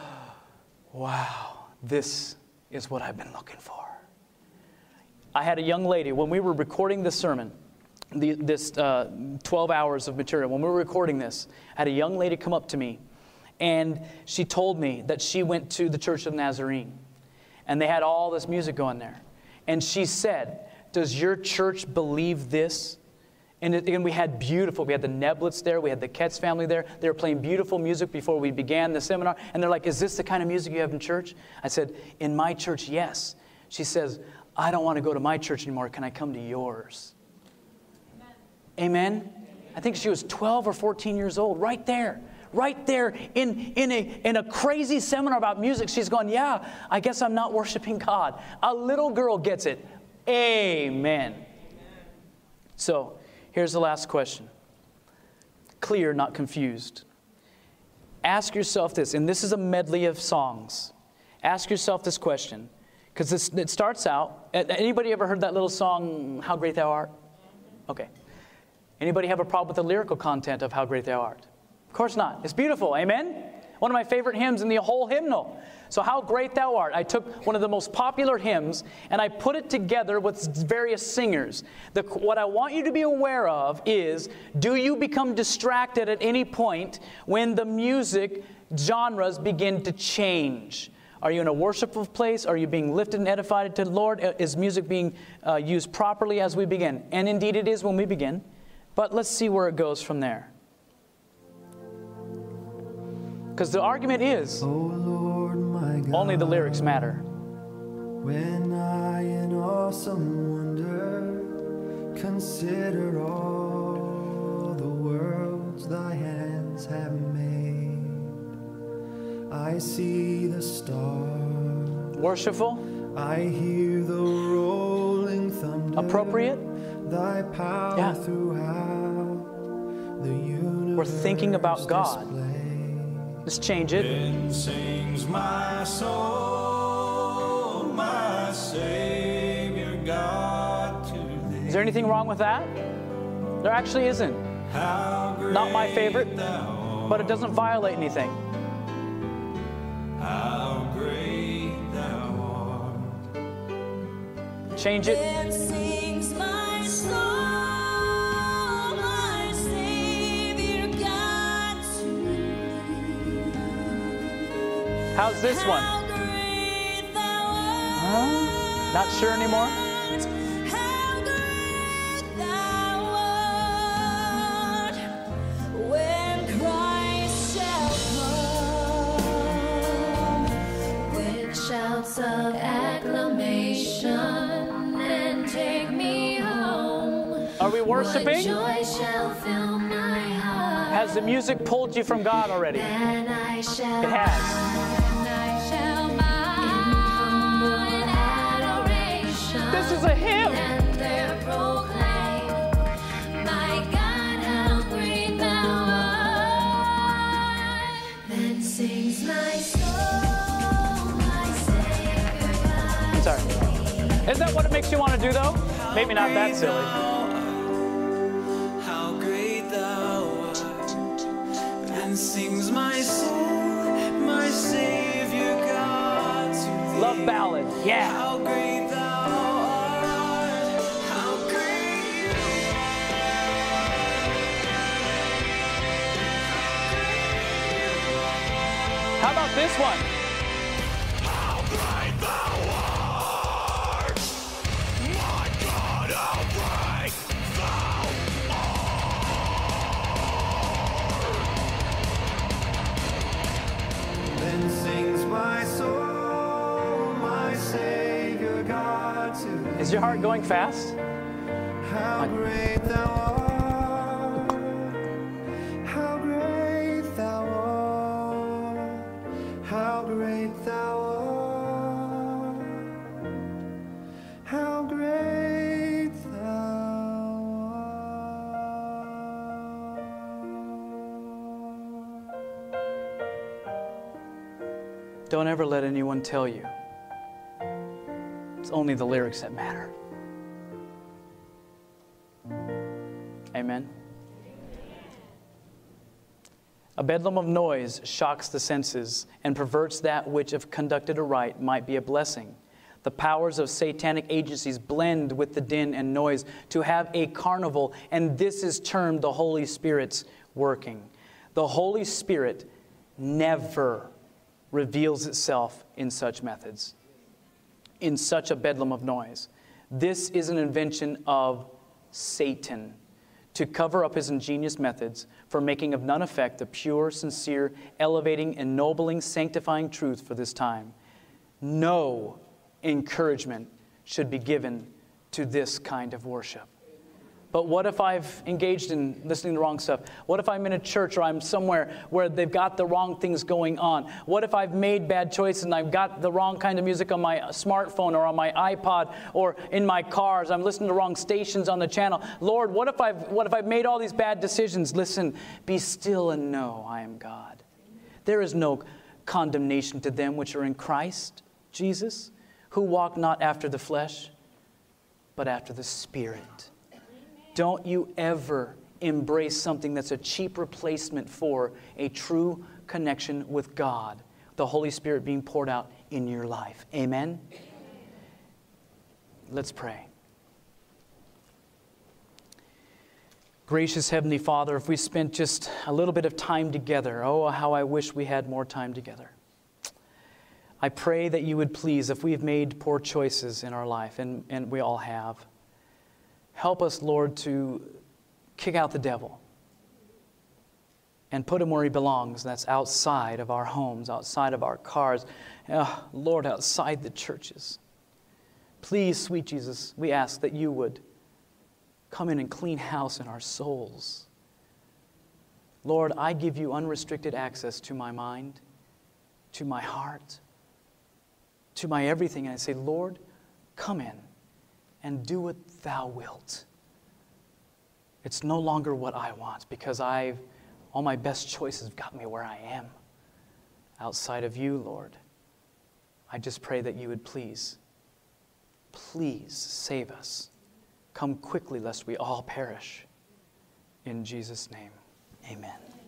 wow, this is what I've been looking for. I had a young lady, when we were recording this sermon, the, this uh, twelve hours of material, when we were recording this, I had a young lady come up to me, and she told me that she went to the Church of Nazarene, and they had all this music going there. And she said, does your church believe this? And again, we had beautiful, we had the Neblets there, we had the Ketz family there. They were playing beautiful music before we began the seminar. And they're like, is this the kind of music you have in church? I said, in my church, yes. She says, I don't want to go to my church anymore. Can I come to yours? Amen? Amen? I think she was twelve or fourteen years old, right there. Right there in, in, a, in a crazy seminar about music. She's going, yeah, I guess I'm not worshiping God. A little girl gets it. Amen. So, here's the last question. Clear, not confused. Ask yourself this, and this is a medley of songs. Ask yourself this question, because it starts out, anybody ever heard that little song, How Great Thou Art? Okay. Anybody have a problem with the lyrical content of How Great Thou Art? Of course not. It's beautiful, amen? One of my favorite hymns in the whole hymnal. So How Great Thou Art. I took one of the most popular hymns and I put it together with various singers. The, what I want you to be aware of is, do you become distracted at any point when the music genres begin to change? Are you in a worshipful place? Are you being lifted and edified to the Lord? Is music being uh, used properly as we begin? And indeed it is when we begin. But let's see where it goes from there. Because the argument is, Oh Lord, my God, only the lyrics matter. when I in awesome wonder consider all the worlds thy hands have made, I see the stars, Worshipful? I hear the rolling thunder, Appropriate? thy power Yeah. throughout the universe. We're thinking about God. displayed. Let's change it. Then sings my soul, my Savior God to thee. Is there anything wrong with that? There actually isn't. How great Not my favorite, thou but it doesn't violate anything. How great thou art. Change it. Then sings my soul, my Savior How's this one? Huh? Not sure anymore? Shouts of acclamation and take me home. Are we worshiping? Joy shall fill my heart. Has the music pulled you from God already? And I shall It has. and I shall bow in adoration. This is a hymn. And there proclaim, my God, how great thou art. Then sings my soul, my Savior God. I'm sorry. Isn't that what it makes you want to do, though? Maybe not that silly. How great thou art. Then sings my soul, my Savior God to thee. Love ballad. Yeah. How great thou art. How great How about this one? Then sings my soul, my Savior God to thee. Is your heart going fast? How great thou art, how great thou art, how great thou art, how great thou art. Don't ever let anyone tell you it's only the lyrics that matter. Amen. A bedlam of noise shocks the senses and perverts that which, if conducted aright, might be a blessing. The powers of satanic agencies blend with the din and noise to have a carnival, and this is termed the Holy Spirit's working. The Holy Spirit never reveals itself in such methods, in such a bedlam of noise. This is an invention of Satan to cover up his ingenious methods for making of none effect the pure, sincere, elevating, ennobling, sanctifying truth for this time. No encouragement should be given to this kind of worship. But what if I've engaged in listening to wrong stuff? What if I'm in a church or I'm somewhere where they've got the wrong things going on? What if I've made bad choices and I've got the wrong kind of music on my smartphone or on my iPod or in my cars? I'm listening to wrong stations on the channel. Lord, what if I've, what if I've made all these bad decisions? Listen, be still and know I am God. There is no condemnation to them which are in Christ Jesus, who walk not after the flesh, but after the Spirit. Don't you ever embrace something that's a cheap replacement for a true connection with God, the Holy Spirit being poured out in your life. Amen? Let's pray. Gracious Heavenly Father, if we spent just a little bit of time together, oh, how I wish we had more time together. I pray that you would please, if we've made poor choices in our life, and, and we all have, help us, Lord, to kick out the devil and put him where he belongs. That's outside of our homes, outside of our cars, oh, Lord, outside the churches. Please, sweet Jesus, we ask that you would come in and clean house in our souls. Lord, I give you unrestricted access to my mind, to my heart, to my everything. And I say, Lord, come in and do what thou wilt. It's no longer what I want, because I've, all my best choices have got me where I am. Outside of you, Lord, I just pray that you would please, please save us. Come quickly, lest we all perish. In Jesus' name, amen.